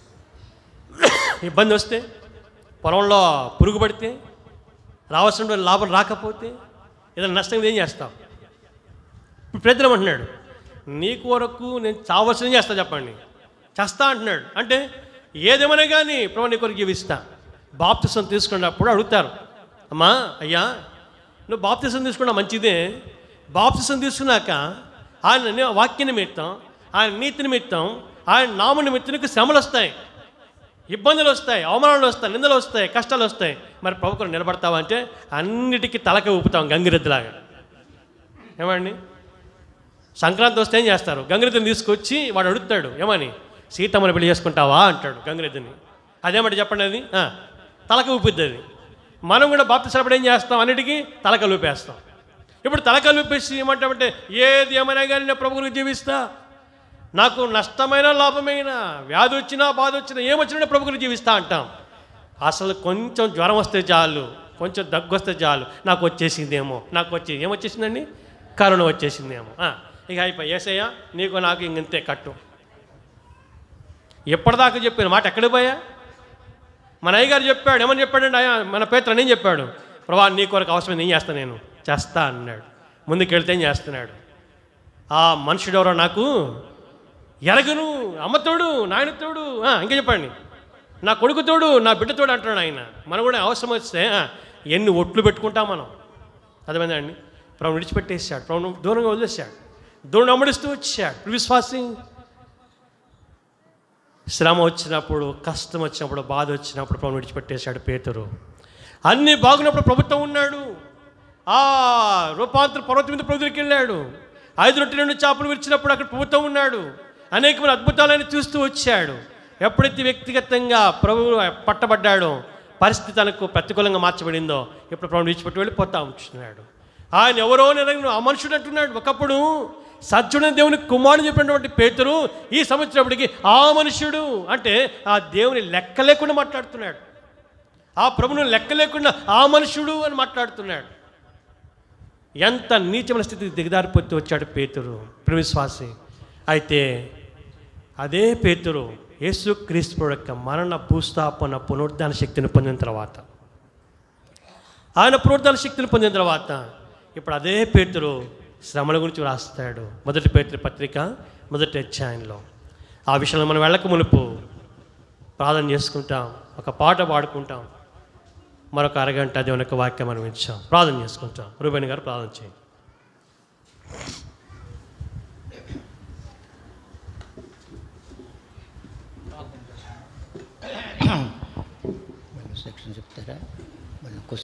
ఇబ్బంది వస్తే, పొలంలో పురుగు పడితే, రావాల్సిన లాభం రాకపోతే, ఏదైనా నష్టం ఏం చేస్తాం? ఇప్పుడు ప్రజలు అంటున్నాడు, నీ కొరకు నేను చావలసిన చేస్తా, చెప్పండి చేస్తా అంటున్నాడు. అంటే ఏదేమైనా కానీ ప్రభు నీ కొరకు జీవిస్తా. బాప్తిసం తీసుకున్నప్పుడు అడుగుతారు, అమ్మా అయ్యా నువ్వు బాప్తిసం తీసుకున్నా మంచిదే, బాప్తిసం తీసుకున్నాక ఆయన వాక్య నిమిత్తం, ఆయన నీతి నిమిత్తం, ఆయన నామ నిమిత్తం నీకు శ్రమలు వస్తాయి, ఇబ్బందులు వస్తాయి, అవమానాలు వస్తాయి, నిందలు వస్తాయి, కష్టాలు వస్తాయి. మరి ప్రభుత్వం నిలబడతావా అంటే అన్నిటికీ తలక ఊపుతాం గంగిరెద్దులాగా. ఏమండి, సంక్రాంతి వస్తే ఏం చేస్తారు? గంగిరెద్దుని తీసుకొచ్చి వాడు అడుగుతాడు, ఏమని సీతమ్మని పెళ్లి చేసుకుంటావా అంటాడు గంగిరెద్దుని. అదేమంటే చెప్పండి, అది తలక ఊపిద్ది. అది మనం కూడా బాప్తిసప్పుడు ఏం చేస్తాం? అన్నిటికీ తలక ఊపేస్తాం. ఇప్పుడు తలక ఊపేసి ఏమంటామంటే ఏది ఏమైనా కానీ నేను ప్రభు గురించి జీవిస్తా, నాకు నష్టమైన లాభమైన, వ్యాధి వచ్చినా బాధ వచ్చినా ఏమొచ్చినా ప్రభు గురించి జీవిస్తా అంటాం. అసలు కొంచెం జ్వరం వస్తే చాలు, కొంచెం దగ్గు వస్తే చాలు, నాకు వచ్చేసిందేమో, నాకు వచ్చి ఏమొచ్చేసిందండి, కరోనా వచ్చేసిందేమో, ఇక అయిపోయి యేసయ్యా నీకు నాకు ఇంకంతే కట్టు. ఎప్పటిదాకా చెప్పిన మాట ఎక్కడికి పోయా? మన అయ్యగారు చెప్పాడు, ఏమని చెప్పాడండి అయ్యా మన పేతురు అని చెప్పాడు, ప్రభా నీ కొరకు అవసరం ఏం చేస్తా, నేను చేస్తా అన్నాడు. ముందుకెళ్తే ఏం చేస్తున్నాడు? ఆ మనుషుడు ఎవరో నాకు ఎరగను, అమ్మతోడు, నాయనతోడు, ఇంకా చెప్పండి నా కొడుకుతోడు, నా బిడ్డతోడు అంటున్నాడు ఆయన. మనం కూడా అవసరం వస్తే ఎన్ని ఒట్లు పెట్టుకుంటాం మనం. అదేమైందండి, ప్రభు విడిచిపెట్టేసాడు, ప్రభు దూరంగా వదిలేశాడు, దూరం అమ్మడిస్తూ వచ్చాడు. విశ్వాసి శ్రమ వచ్చినప్పుడు, కష్టం వచ్చినప్పుడు, బాధ వచ్చినప్పుడు ప్రభు విడిచిపెట్టేశాడు పేతురు. అన్నీ బాగున్నప్పుడు ప్రభుత్వం ఉన్నాడు. ఆ రూపాంతర పర్వతం మీద ప్రభుత్వకి వెళ్ళాడు. ఐదు రొట్టెల నుండి చేపలు విరిచినప్పుడు అక్కడ ప్రభుత్వం ఉన్నాడు. అనేకమైన అద్భుతాలను చూస్తూ వచ్చాడు. ఎప్పుడైతే వ్యక్తిగతంగా ప్రభు పట్టబడ్డాడో, పరిస్థితి తనకు ప్రతికూలంగా మార్చబడిందో, ఇప్పుడు ప్రభు విడిచిపెట్టి వెళ్ళిపోతా ఉంటున్నాడు. ఆయన ఎవరో నేను ఆ మనుషుడు అంటున్నాడు. ఒకప్పుడు సజ్జుడైన దేవుని కుమారుడు చెప్పినటువంటి పేతురు ఈ సంవత్సరప్పటికి ఆ మనుష్యుడు అంటే ఆ దేవుని లెక్క లేకుండా మాట్లాడుతున్నాడు. ఆ ప్రభును లెక్క లేకుండా ఆ మనుష్యుడు అని మాట్లాడుతున్నాడు. ఎంత నీచమైన స్థితికి దిగదారిపోతూ వచ్చాడు పేతురు విశ్వాసి. అయితే అదే పేతురు యేసుక్రీస్తు యొక్క మరణ భూస్థాపన పునరుద్ధాన శక్తిని పొందిన తర్వాత, ఆయన పునరుద్ధాన శక్తిని పొందిన తర్వాత ఇప్పుడు అదే పేతురు శ్రమల గురించి రాస్తాడు. మొదటి పేతురు పత్రిక మొదటి అధ్యాయంలో. ఆ విషయంలో మనం వెళ్ళక మునుపు ప్రార్థన చేసుకుంటాం, ఒక పాట పాడుకుంటాం, మరొక అరగంట దేవుని యొక్క వాక్యం మనం ఇచ్చాం, ప్రార్థన చేసుకుంటాం. రూబేణి గారు ప్రార్థన చేయండి. సెక్షన్ చెప్తారా?